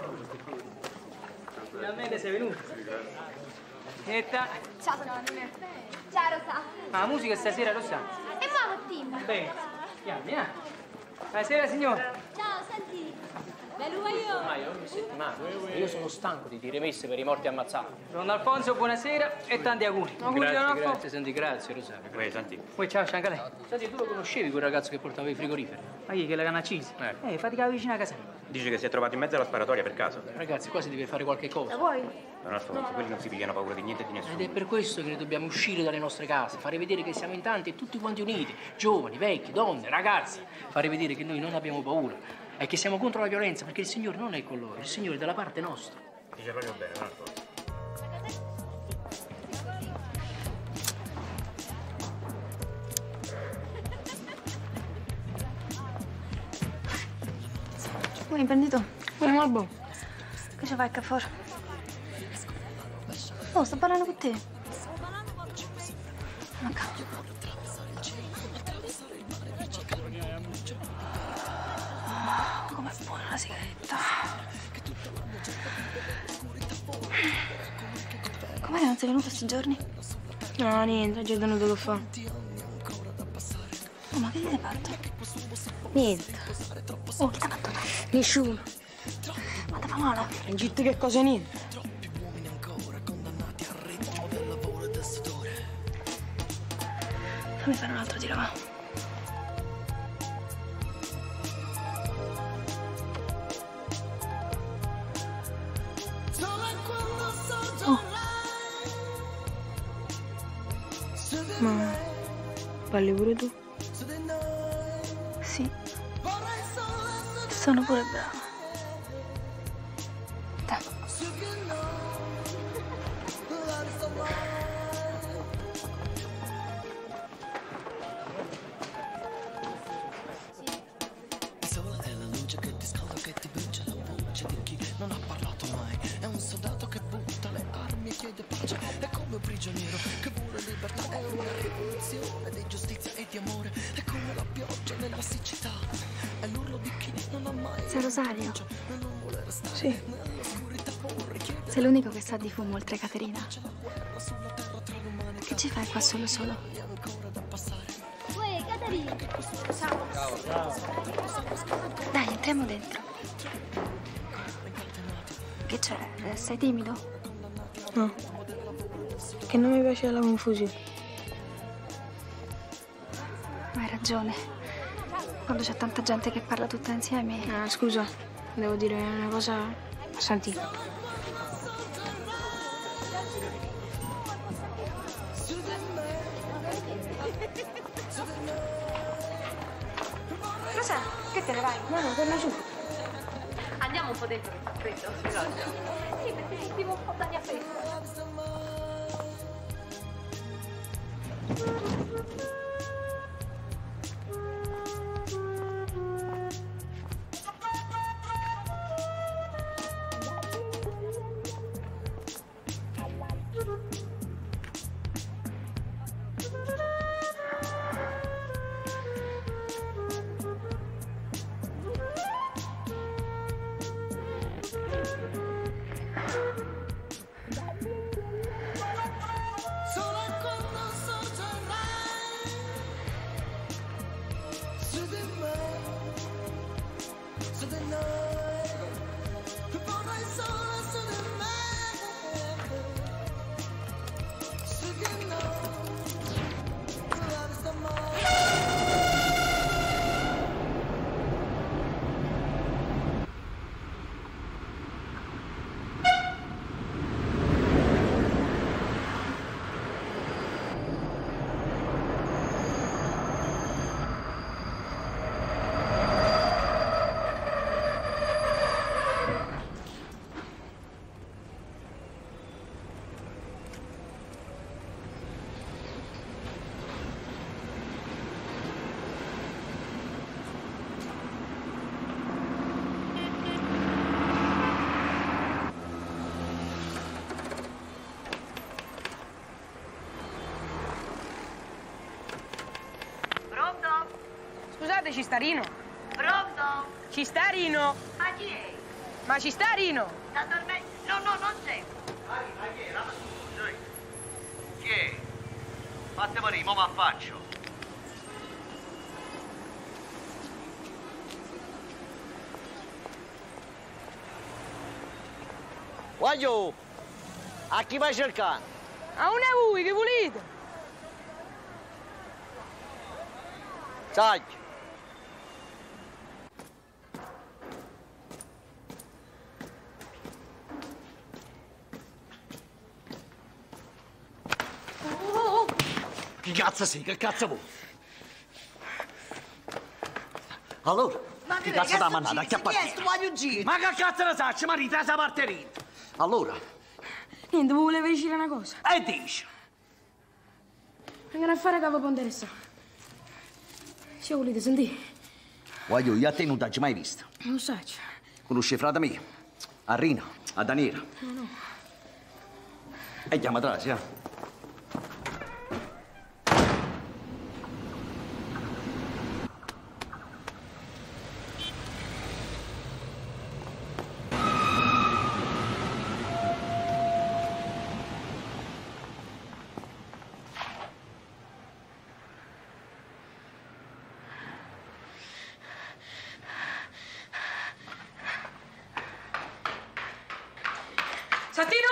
finalmente sei venuto. Nietta. Ciao, Santi! Ciao Rosa! Ah, la musica stasera lo sa. E mamma Tim! Bene, andiamo, andiamo. Buonasera, signora. Ciao, Santi! Bello io! Ormai è ogni settimana. Io sono stanco di dire messe per i morti ammazzati. Don Alfonso, buonasera e tanti auguri. Auguri, Grazie, Don Alfonso. grazie, senti, grazie, Rosario. Uè, senti. Poi ciao, ciao anche lei. Senti, tu lo conoscevi quel ragazzo che portava i frigoriferi? Ma chi, che la canna accesa? Eh. Eh, fatica vicino a casa. Dice che si è trovato in mezzo alla sparatoria per caso. Ragazzi, qua si deve fare qualche cosa. La vuoi? Don Alfonso, quelli non si pigliano paura di niente e di nessuno. Ed è per questo che noi dobbiamo uscire dalle nostre case, fare vedere che siamo in tanti e tutti quanti uniti, giovani, vecchi, donne, ragazzi, fare vedere che noi non abbiamo paura e che siamo contro la violenza, perché il Signore non è con loro, il Signore è dalla parte nostra. Dice proprio bene, Don Alfonso. Uè, imprenditore. Uè, ma buono. Che ci fai qua fuori? Oh, sto parlando con te. Ma cavolo. Oh, com'è buona la sigaretta. Come non sei venuto questi giorni? No, niente, oggi ho tenuto che fa. Oh, ma che ti sei fatto? Niente. Oh, chi ti ha fatto? Nessuno. Ma ti fa male? In gitto che cosa niente. Fammi fare un altro tiro, va. Oh. Ma balli pure tu? Sì. Sono pure brava. Dai. pace, è come un prigioniero che vuole libertà, è una rivoluzione di giustizia e di amore, è come la pioggia nella siccità, è l'urlo di chi non ha mai... Sei Rosario? Sì. Sei l'unico che sa di fumo oltre Caterina. Che ci fai qua solo solo? Uè, Caterina! Ciao. Ciao, ciao. Dai, entriamo dentro. Che c'è? Eh, Sei timido? No. Che non mi piace la confusione. Hai ragione. Quando c'è tanta gente che parla tutta insieme... Ah, scusa, devo dire una cosa... Senti. Rosa, che te ne vai? No, no, torna su. Andiamo un po' dentro che fa freddo. Sì, perché sentivo un po' d'aria fresca. Scusate, ci sta Rino? Pronto? Ci sta Rino? Ma chi è? Ma ci sta Rino? Sta dormendo? No, no, non c'è. Ma chi è? Chi è? Fate venire, mo' ma faccio. Voglio! A chi vai cercando? A una voi, che volete? Sai. Che cazzo sei? Che cazzo vuoi? Allora, Ma che cazzo t'ha mandato? A Chi chi è appartiene? sto voglio giro? Ma che cazzo ne sai? Marita, sa marterina. Allora, Niente, vi volevo dire una cosa. e dici? Vengono a fare capo ponderessa. Se volete sentire. Voglio, io a te non t'ho mai visto. Non lo sai. Conosci il frate mio? A Rina, a Daniela. No, no. E chiama atrás, eh? Santino!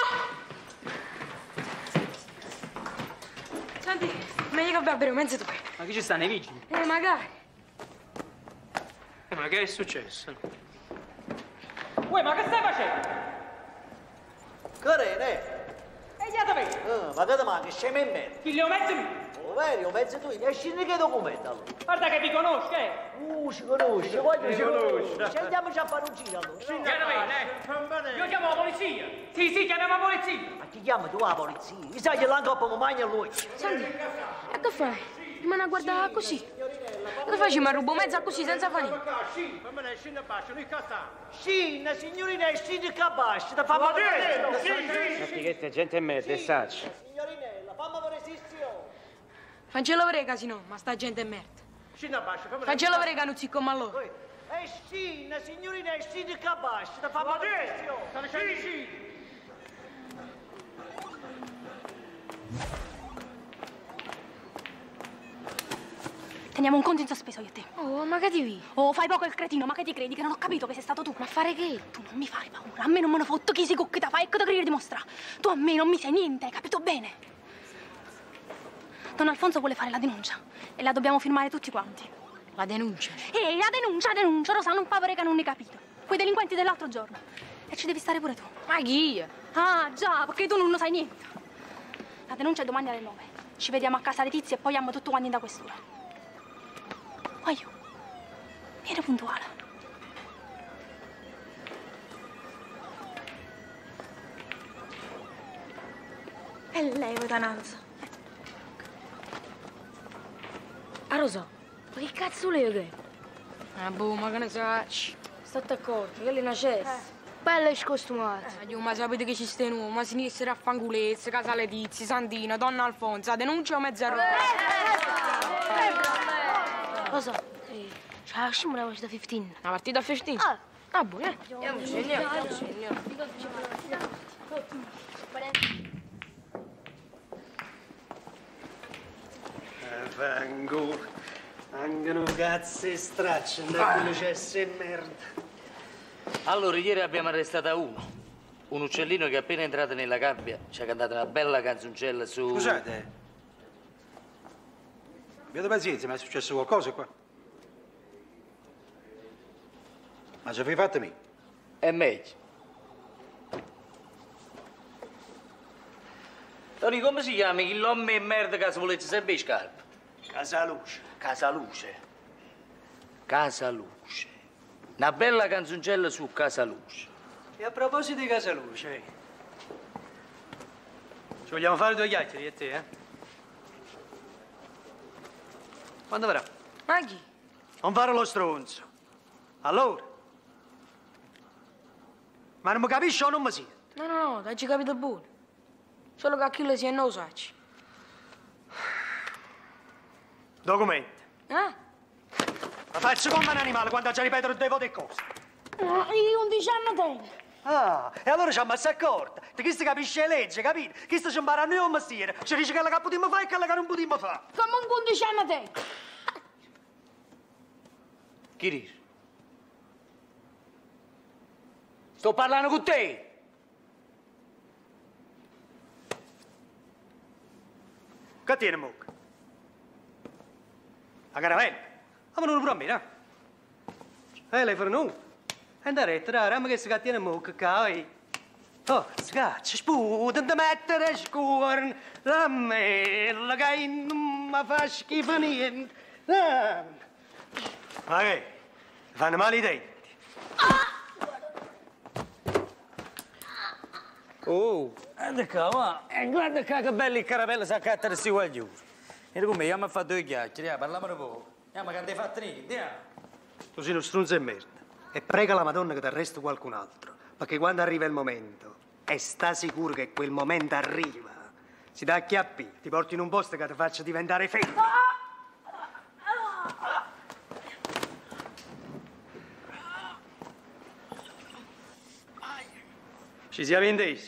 Santi, meglio che vai a bere mezzo due. Ma chi ci sta, nei vigili? Eh, magari. Eh, ma che è successo? Uè, ma che stai facendo? Carene! E gli altri? Uh, ma che domani, scema in me. Chi li ho messi mi? Oh, vero, mezzo tu, ne esci che documento allora? Guarda che vi conosco, eh! Uh, ci conosce, voglio Ci ci conosce. conosce. Andiamoci a fare un giro allora. Chiamami, eh! Io chiamo la polizia! Sì, sì, chiamiamo la polizia! Ma chi chiama tu la polizia? Mi sai che l'angoppo mi mangia lui. Santi, e che fai? rimane a guardare così. Cosa facciamo? Rubo mezza così, senza fare niente. Scina, signorina, scina cabascia, da fammi vedere. Sappi che sta gente è merda, e sacci. Signorinella, fammi vedere sessione. Faccelo vedere, casino, ma sta gente è merda. Scina bascia, fammi Faccelo vedere, Canuzzi, come allora. E scina, signorina, scina cabascia, da fammi vedere sessione. Sta dicendo scina. Teniamo un conto in sospeso io e te. Oh, ma che ti vi? Oh, fai poco il cretino, ma che ti credi? Che non ho capito che sei stato tu. Ma fare che? Tu non mi fai paura, a me non me ne fotto chi si cucchita, fai ecco da credere dimostra. Tu a me non mi sai niente, hai capito bene? Don Alfonso vuole fare la denuncia e la dobbiamo firmare tutti quanti. La denuncia? Ehi, la denuncia, la denuncia, lo sanno un favore che non hai capito. Quei delinquenti dell'altro giorno. E ci devi stare pure tu. Ma chi? Ah, già, perché tu non lo sai niente. La denuncia è domani alle nove. Ci vediamo a casa Letizia e poi andiamo tutto quanti da quest'ora. Voglio, vieni puntuale. E lei, Votananza? Ah, lo so. Ma che cazzo lei che è? Ah, boh, ma che ne sai? State accorti, che lei è una cessa. Bella e scostumata. Eh, ma sapete che ci stai nuovo? Ma sinistra a fangulezze, casa Letizia, Sandino, Donna Alfonso, denuncia o mezza roba? Lo so, ci lasciamo una partita a quindici. Una partita a quindici? Ah, ah buono, eh. Andiamo, andiamo, andiamo. Fango, angano cazzo e straccia, da quello c'è se merda. Allora, ieri abbiamo arrestato uno. Un uccellino che appena entrato nella gabbia ci ha cantato una bella canzoncella su... Scusate. Abbiate pazienza, ma è successo qualcosa qua? Ma ci avevi fatto me? È meglio. Tony, come si chiama quell'uomo e merda che si volesse sempre in scarpa? Casaluce. Casaluce. Casaluce. Una bella canzoncella su Casaluce. E a proposito di Casaluce, ci vogliamo fare due chiacchiere io e te, eh? Quando verrà? Ma chi? Non fare lo stronzo. Allora? Ma non mi capisci o non mi senti? No, no, no, dai, ci capito buono. Solo che a chi le si è non lo sacci. Documenti. Eh? Ma faccio come un animale quando già ripeto due volte cose. No, io undici anni tengo. Ah, e allora ci ammazza accorta. Di chi si capisce le leggi, capito? Chi sta ci impara a noi un mestiere. Ci dice che la che potremmo fare e che la che non potremmo fare. Come un undici anni tengo. Chi dice? Sto parlando con te. Che tiene mucca? La caravella? Ma non lo a me, no? Eh, lei fa no. Andare a trarre, ma che si cattiene mucca, cai. Oh, scaccia, sputa, da mettere scuorn, la mela, che non mi fa schifo niente. Ah. Ma che? Fanno male i denti. Oh, guarda qua, va. Eh, guarda qua che belli caramelle si accattano questi guaglioni. E come, io mi ho fatto due chiacchiere, parliamo un po'. Andiamo, che non hai fatto niente, andiamo. Tu sei uno stronzo e merda. E prega la Madonna che ti arresti qualcun altro. Perché quando arriva il momento, e sta sicuro che quel momento arriva, si dà acchiappi, ti porti in un posto che ti faccia diventare femmina. Ci siamo intesi?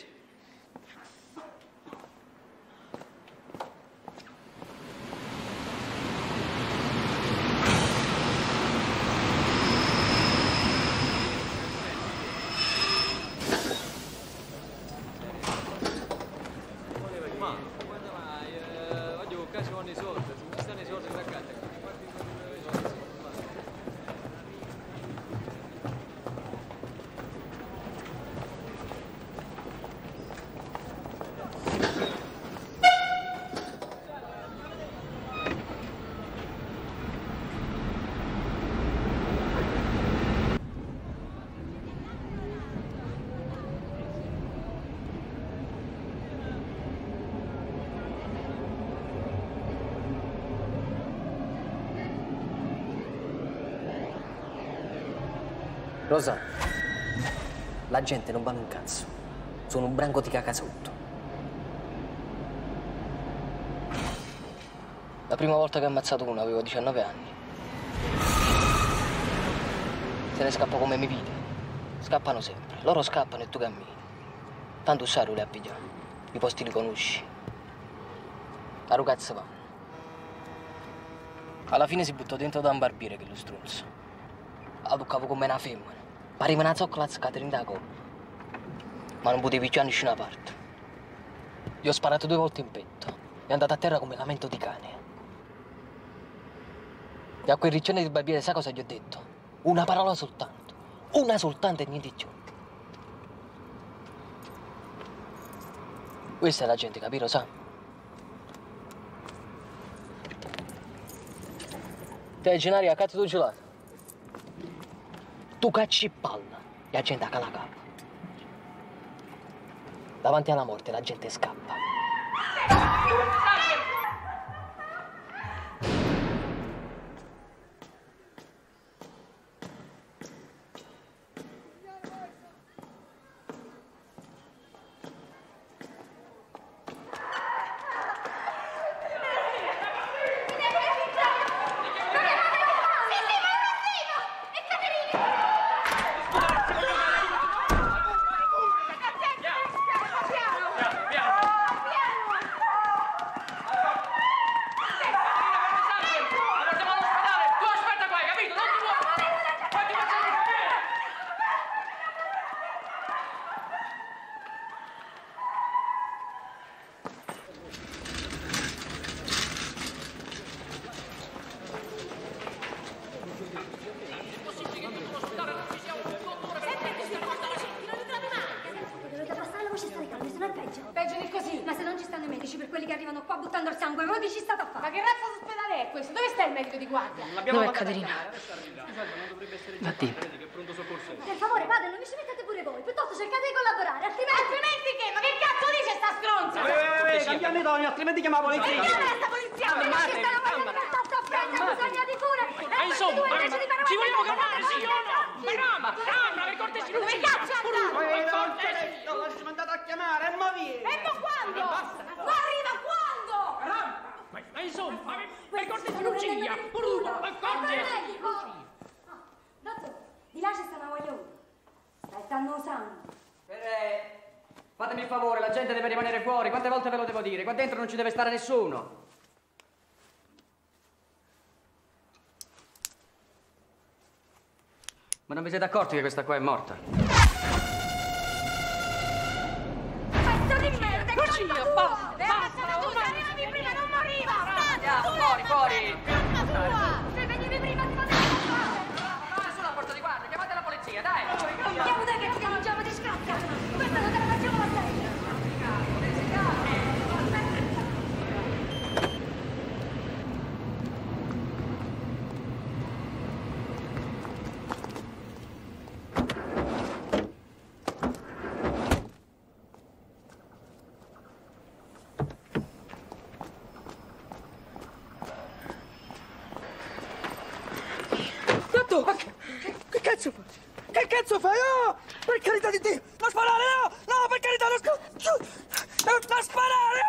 Rosa, la gente non vale un cazzo. Sono un branco di cacasotto. La prima volta che ho ammazzato uno avevo diciannove anni. Se ne scappo come mi vide. Scappano sempre. Loro scappano e tu cammini. Tanto sai dove le abbigliamo. I posti li conosci. La ragazza va. Alla fine si buttò dentro da un barbiere che lo stronzo. La toccavo come una femmina. Pareva una zoccola Caterina da colla. Ma non potevi già nessuna parte. Gli ho sparato due volte in petto. È andato a terra come lamento di cane. E a quel riccione del barbiere sa cosa gli ho detto? Una parola soltanto. Una soltanto e niente più. Questa è la gente, capito, sa? Te, Genaria, cazzo tu gelato. Tu cacci palla e la gente cala capa. Davanti alla morte la gente scappa. Dov'è Caterina? Va dentro. Per favore, padre, non vi ci mettete pure voi. Piuttosto cercate di collaborare, altrimenti... Altrimenti che? Ma che cazzo dice sta stronza? Ehi, ehi, cambiamo tono, altrimenti chiama la polizia. Ma chiama sta polizia? Ma che ci stanno guardando che sta soffrendo, ha bisogno di cure. Ma insomma, ci vogliamo calmare, sì o no? Ma calma, calma, per cortesia. Dove cazzo è andato? L'ho mandato a chiamare, e ma vieni. E ma quando? Ma arriva quando? Ma, ma insomma, ma per cortesia Lucia, Bruno, per cortesia Lucia. Dottor, di là c'è sta una guaglione. Stai annusando. Eh, fatemi il favore, la gente deve rimanere fuori. Quante volte ve lo devo dire? Qua dentro non ci deve stare nessuno. Ma non vi siete accorti che questa qua è morta? Pezzo di merda! Lucia, basta, basta! Tu arrivavi prima, non moriva! Andiamo, fuori, fuori! Se venivi prima ti facevo fare! Nessuna porta di guardia, chiamate la polizia, dai! Andiamo dai che ti chiamo di scacca! Questa non te la facciamo la serie! Che cazzo fai? Che cazzo fai? Oh! Per carità di Dio! Non sparare, no! No, per carità, non sparare! Non sparare!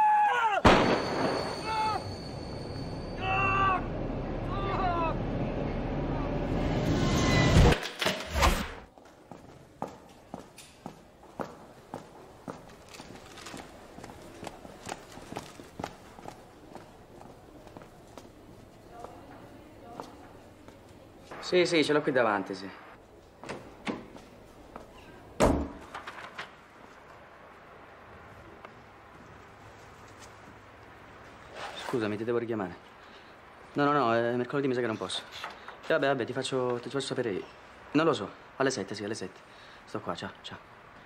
Sì, sì, ce l'ho qui davanti, sì. Scusami, ti devo richiamare. No, no, no, eh, mercoledì mi sa che non posso. E vabbè, vabbè, ti faccio, ti faccio sapere io. Non lo so, alle sette, sì, alle sette. Sto qua, ciao, ciao.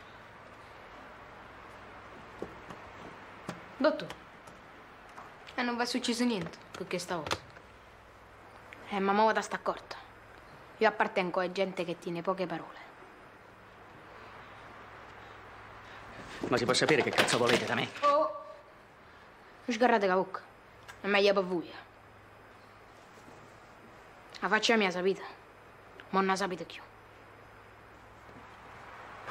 Dottore, e non va successo niente con questa cosa. Eh, ma mo' da sta accorta. Io appartengo a gente che tiene poche parole. Ma si può sapere che cazzo volete da me? Oh! Non sgarrate la bocca. È meglio per voi. La faccia mia sapete, ma non la sapete più.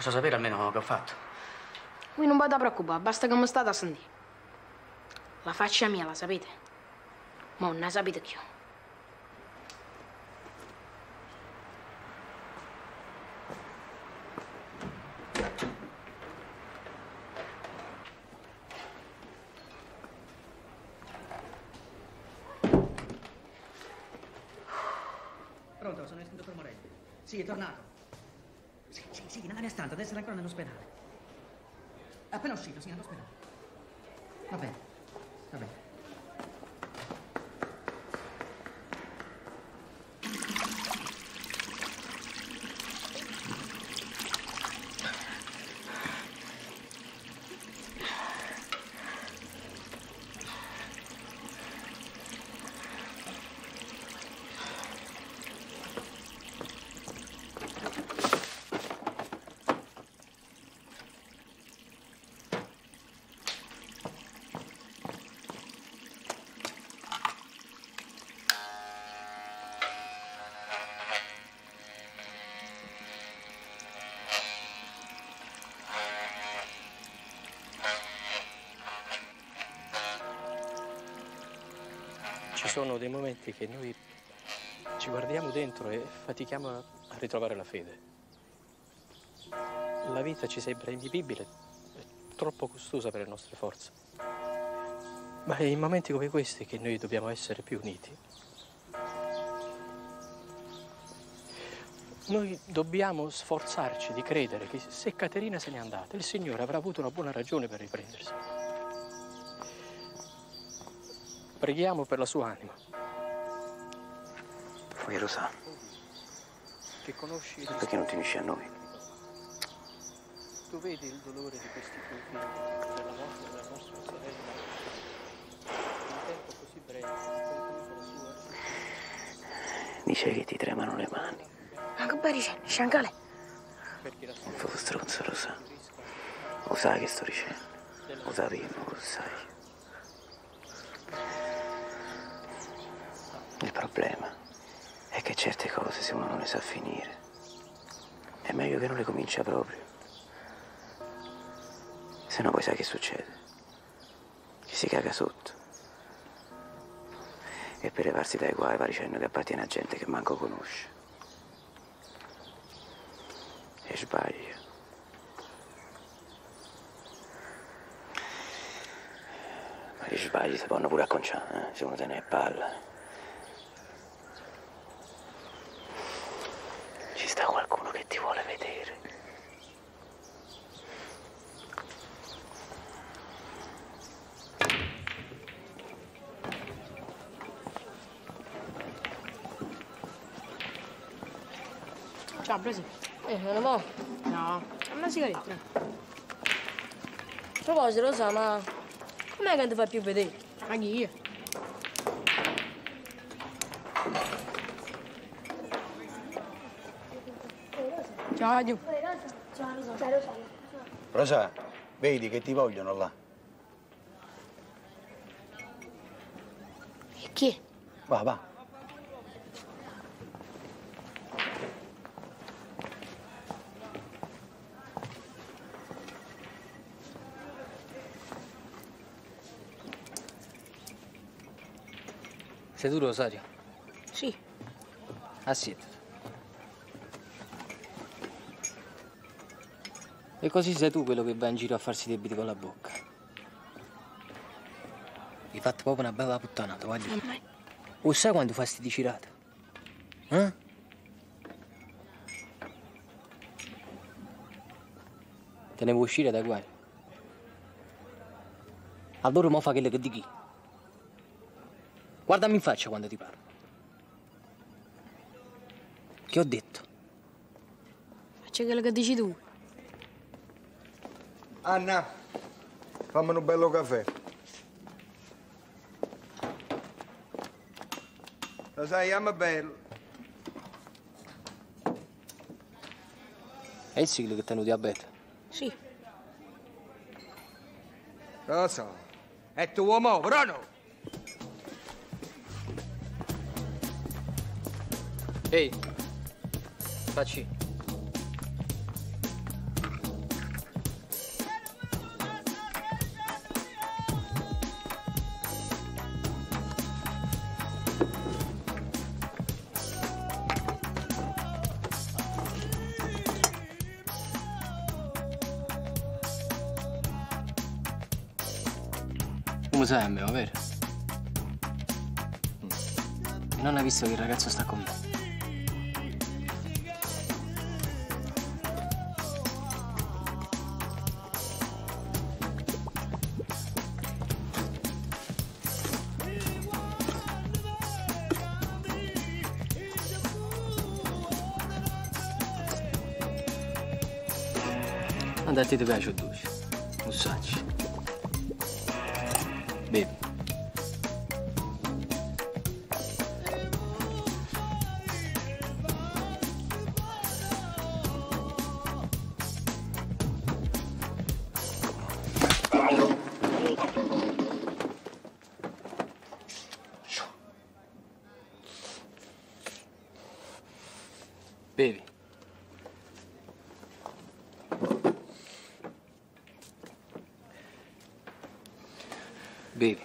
Posso sapere almeno che ho fatto? Voi non vado a preoccupare, basta che mi state a sentire. La faccia mia, la sapete? Ma non la sapete più. Pronto, sono il dottor Morelli. Sì, è tornato. Sì, sì, sì, nella mia stanza, deve essere ancora nell'ospedale. Appena uscito, sì, nell'ospedale. Va bene, va bene. Ci sono dei momenti che noi ci guardiamo dentro e fatichiamo a ritrovare la fede. La vita ci sembra invivibile, è troppo costosa per le nostre forze. Ma è in momenti come questi che noi dobbiamo essere più uniti. Noi dobbiamo sforzarci di credere che se Caterina se n'è andata, il Signore avrà avuto una buona ragione per riprendersi. Preghiamo per la sua anima. Poi lo sa. Che conosci... Perché non ti unisci a noi? Tu vedi il dolore di questi tuoi figli, della morte della nostra sorella. In un tempo così breve, concluso la sua... Dice che ti tremano le mani. Ma che bei dice, Sciancale? Un po' stronzo, lo sa. Lo sai che sto dicendo. Lo sapevo, lo sai. Il problema è che certe cose, se uno non le sa finire, è meglio che non le comincia proprio. Se no poi sai che succede? Che si caga sotto. E per levarsi dai guai va dicendo che appartiene a gente che manco conosce. E sbaglia. Ma gli sbagli si possono pure acconciare, eh? Se uno te ne palla. Ci sta qualcuno che ti vuole vedere. Ciao, Brasi. Eh, non lo vuoi? No. Una sigaretta. A proposito, lo so, ma com'è che non ti fai più vedere? Anche io. Ciao, Adio. Ciao, Rosa. Ciao, Rosa. Rosa, vedi che ti vogliono là. E chi? Va, va. Sei tu, Rosario? Sì. Ah, sì. E così sei tu quello che va in giro a farsi i debiti con la bocca. Hai fatto proprio una bella puttanata, voglio. O sai quando fai sti di cirata? Eh? Te ne vuoi uscire dai guai? Allora mo fa quello che dici. Guardami in faccia quando ti parlo. Che ho detto? Faccio quello che dici tu. Anna, fammi un bello caffè. Lo sai, chiama bello. È il siglo che ti hanno diabete? Sì. Lo so. È tuo uomo, Bruno. Ehi, facci. Come sai a me, va vero? E non hai visto che il ragazzo sta con me? Quando a te ti piace il dolce, lo sai. Bevi. Bevi. Bevi.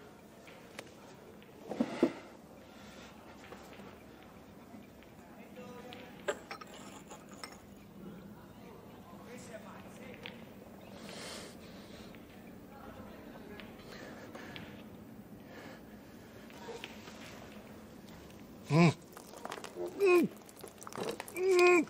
Mm. Mm. Mm.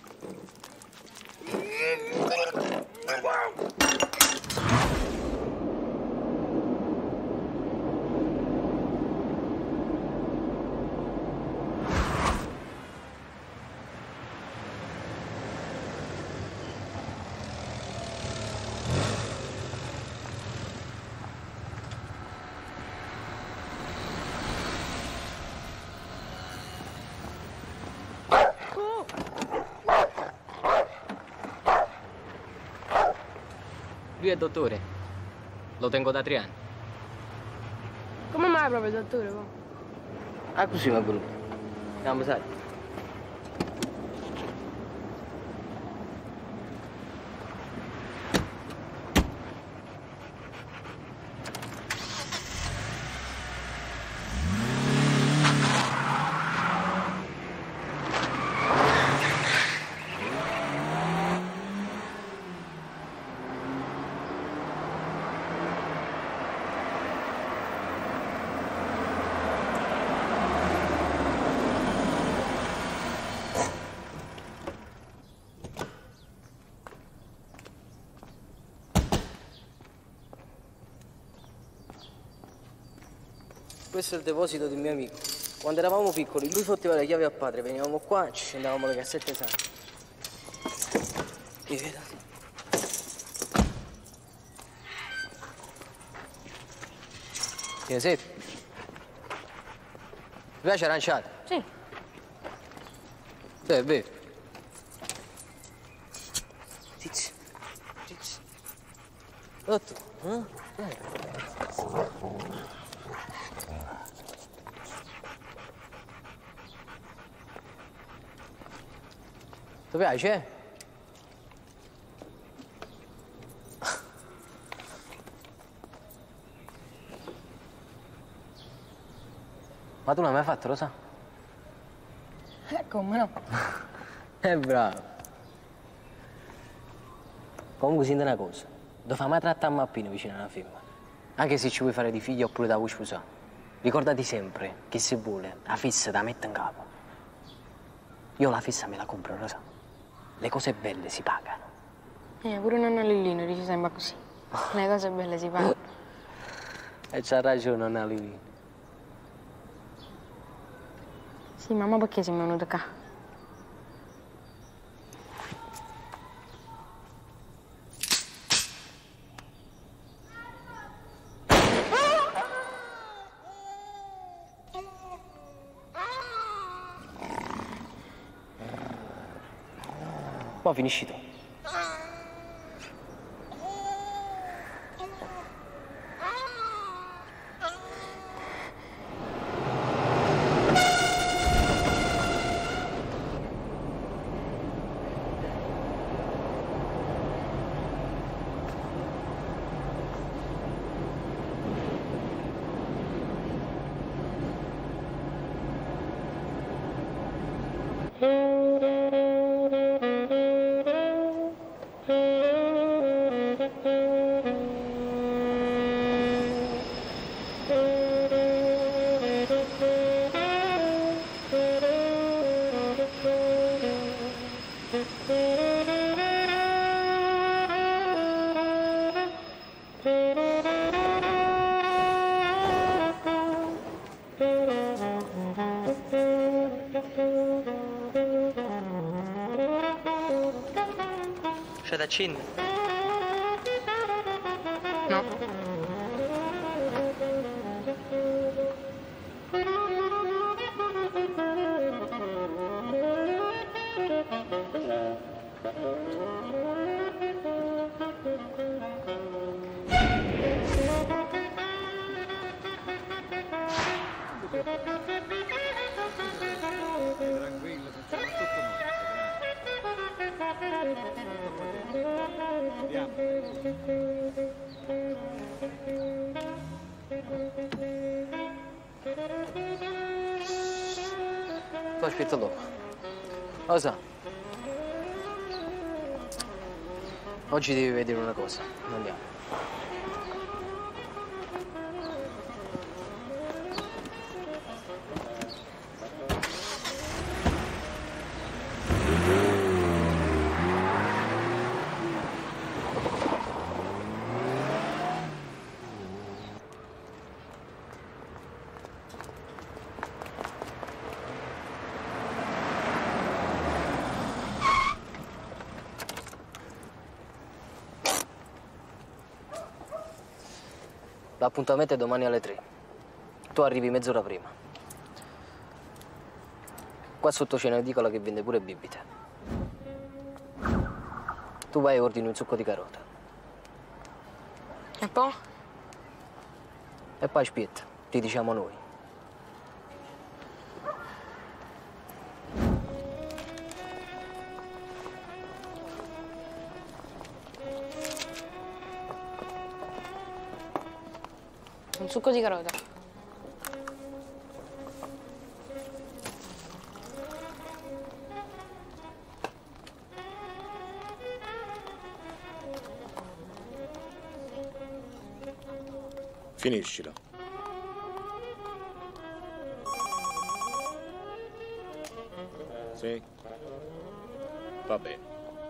Lui è dottore. Lo tengo da tre anni. Come mai proprio, dottore? Ah, così mi è venuto. Andiamo, sai. Questo è il deposito del mio amico. Quando eravamo piccoli, lui fotteva le chiavi al padre, venivamo qua e ci scendavamo le cassette sane. Ti vedo. Tieni sete? Ti piace aranciata? Sì. Beh, beh. Tizio. Tizio. Otto. Eh? Eh. Ti piace? Ma tu non l'hai mai fatto, lo sa? Eh, come no? È bravo. Comunque senti una cosa, non fa mai trattare a mappino vicino alla firma. Anche se ci vuoi fare di figli oppure da vuoi sposare. Ricordati sempre che se vuole la fissa te la mette in capo. Io la fissa me la compro, lo sa. Le cose belle si pagano. Eh, pure nonna Lillino dice sempre così. Le cose belle si pagano. E c'ha ragione, nonna Lillino. Sì, mamma, perché sei venuta qua? Poi finisci tu. C'è da accendere? No. Tranquillo, facciamo tutto noi. Andiamo. Poi aspetta dopo. Rosa. Oggi devi vedere una cosa. Andiamo. L'appuntamento è domani alle tre. Tu arrivi mezz'ora prima. Qua sotto c'è un'edicola che vende pure bibite. Tu vai e ordini un succo di carota. E poi? E poi aspetta, ti diciamo noi. Un succo di carota. Finiscilo. Sì? Va bene.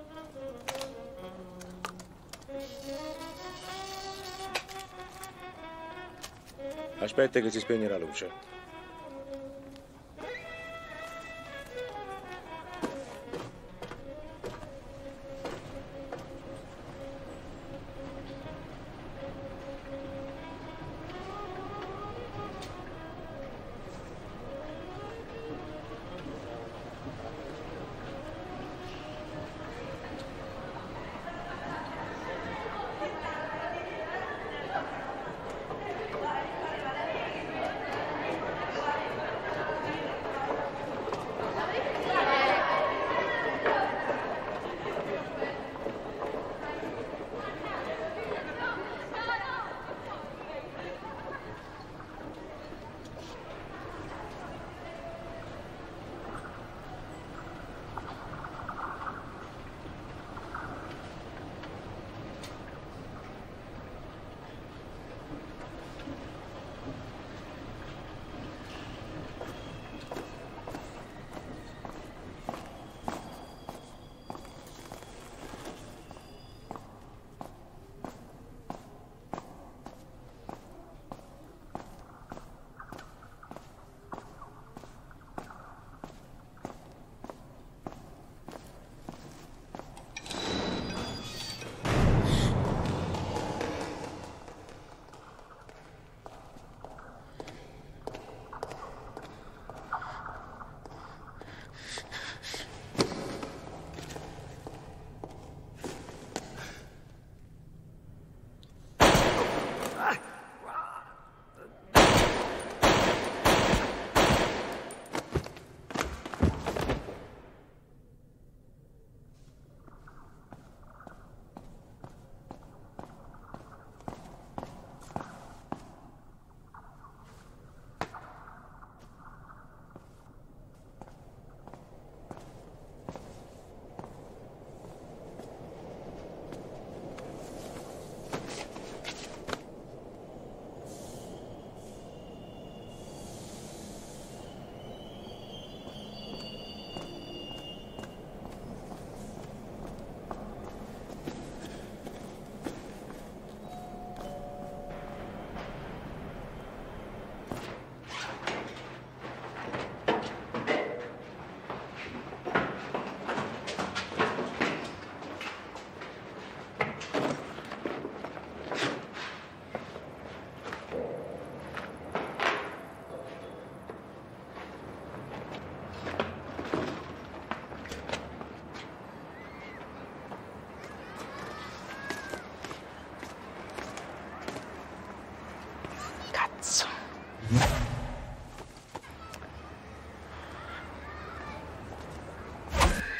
Aspetta che si spegne la luce.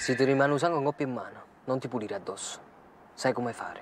Se ti rimane un sangue un coppio in mano, non ti pulire addosso. Sai come fare.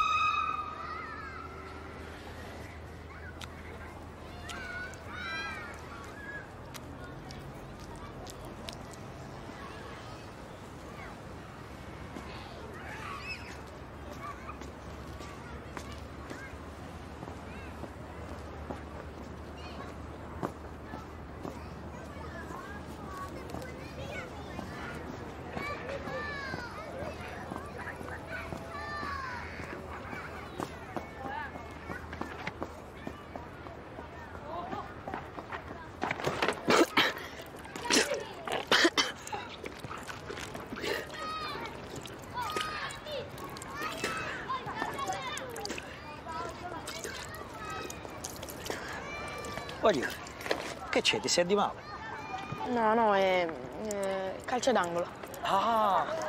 Voglio, che c'è? Ti senti male? No, no, è, è calcio d'angolo. Ah!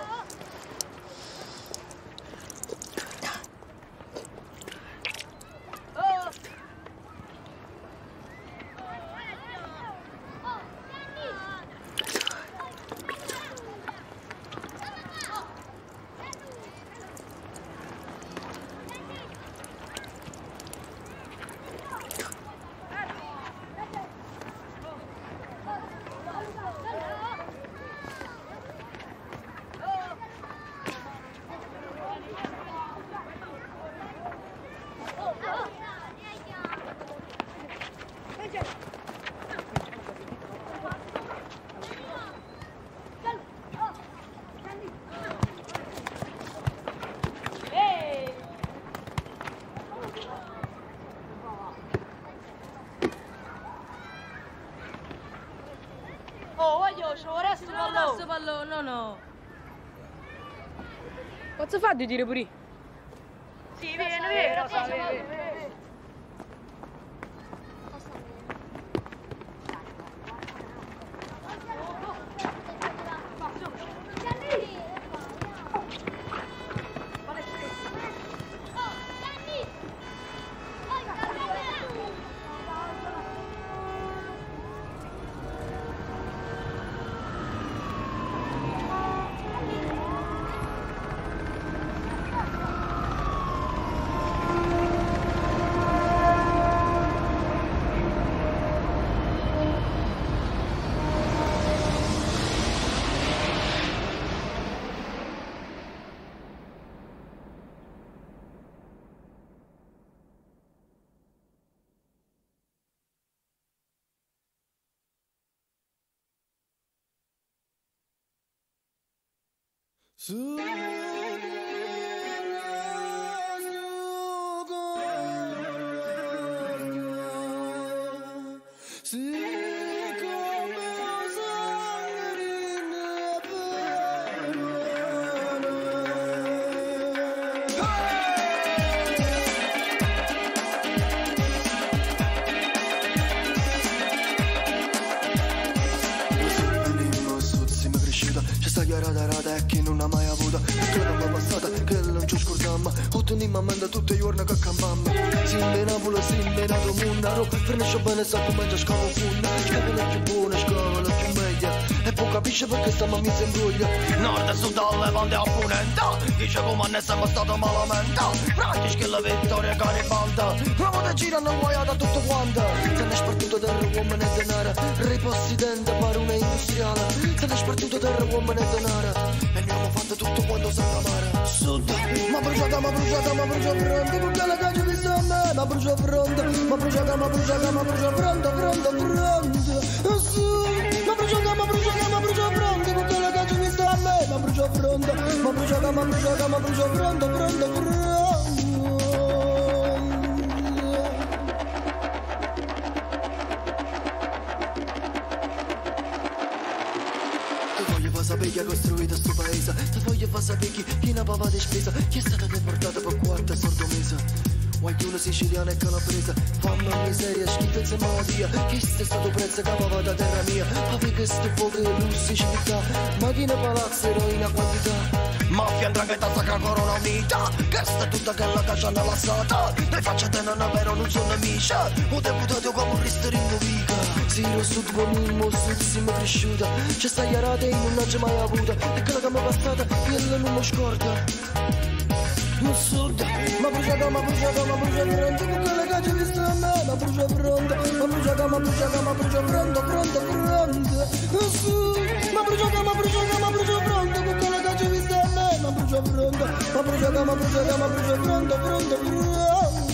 Oh, voglio, c'ho resto pallone. No, resto pallone, no, no. Posso fare di tiri pure? Sì, vieni, vieni, vieni. Su ma manda tutti i giorni che campamma. Simbe Napoli, simbe nato mondaro. Finisce bene, sa come mangia scavo funna. Scavola più buona, scavola più meglio. E poi capisce perché sta mamma si imbroglia. Nord e sud, a levante e a ponente. Dice come ne siamo stati malamente. Pratici che la vittoria Garibaldi. Provo da girare una guaiata tutto quanto. Se ne è spartito terra, uomini e denaro. Ripossidente, pare una industriale. Se ne è spartito terra, uomini e denaro. E abbiamo fatto tutto quanto Santa Mara. Sud, ma bruciata, ma bruciata, ma brucia pronto. Perché la caccia mi sta a me, ma brucia pronto. Ma bruciata, ma bruciata, ma brucia pronto, pronto, pronto. Sud, ma bruciata, ma bruciata, ma brucia pronto. Perché la caccia mi sta a me, ma brucia pronto. Ma bruciata, ma bruciata, ma brucia pronto, pronto, pronto. Sapere chi ha costruito sto paese, ti voglio far sapere chi, chi ne pava di spesa, chi è stata deportata per quarta sordo mese. Guaglione siciliana e calabrese, fammi a miseria, schifezza e malattia. Chi è stato prezzo che va da terra mia? Ma che sto fuoco e lusso civiltà, macchine palazzo, eroina quantità. Mafia, andrangheta, sacra corona unita, che sta tutta che la caccia nella sata. Le facce tengono vero, non sono amici, o deputato come un ristretto vica. Si lo sud come un mostro di simma cresciuta, c'è sta chiarata e non c'è mai avuta. E quella che mi è passata, io non mi scorda. Non suda, ma bruciata, ma bruciata, ma brucia pronto, con quella che c'è vista a me, ma brucia pronto, ma bruciata, ma bruciata, ma brucia pronto, pronto, pronto. Non su, ma bruciata, ma bruciata, ma brucia pronto, con quella che c'è vista a me, ma brucia pronto, ma bruciata, ma bruciata, ma brucia pronto, pronto, pronto.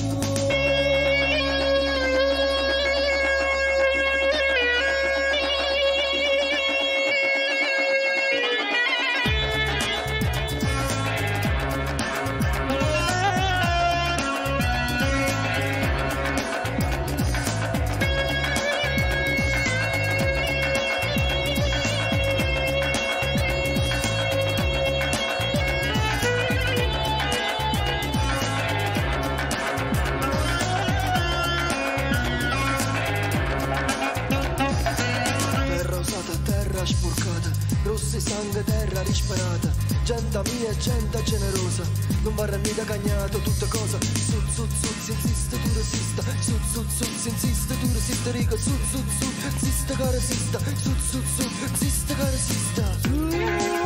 Rosse sangue, terra risparata, gente mia e gente generosa, non va da cagnato, tutta cosa, sud, sud, sud, si insiste, tu resista, sud, sud, sud, si insiste, tu resiste, riga, sud, sud, sud, insiste che resista, sud, sud, sud, insiste che resista.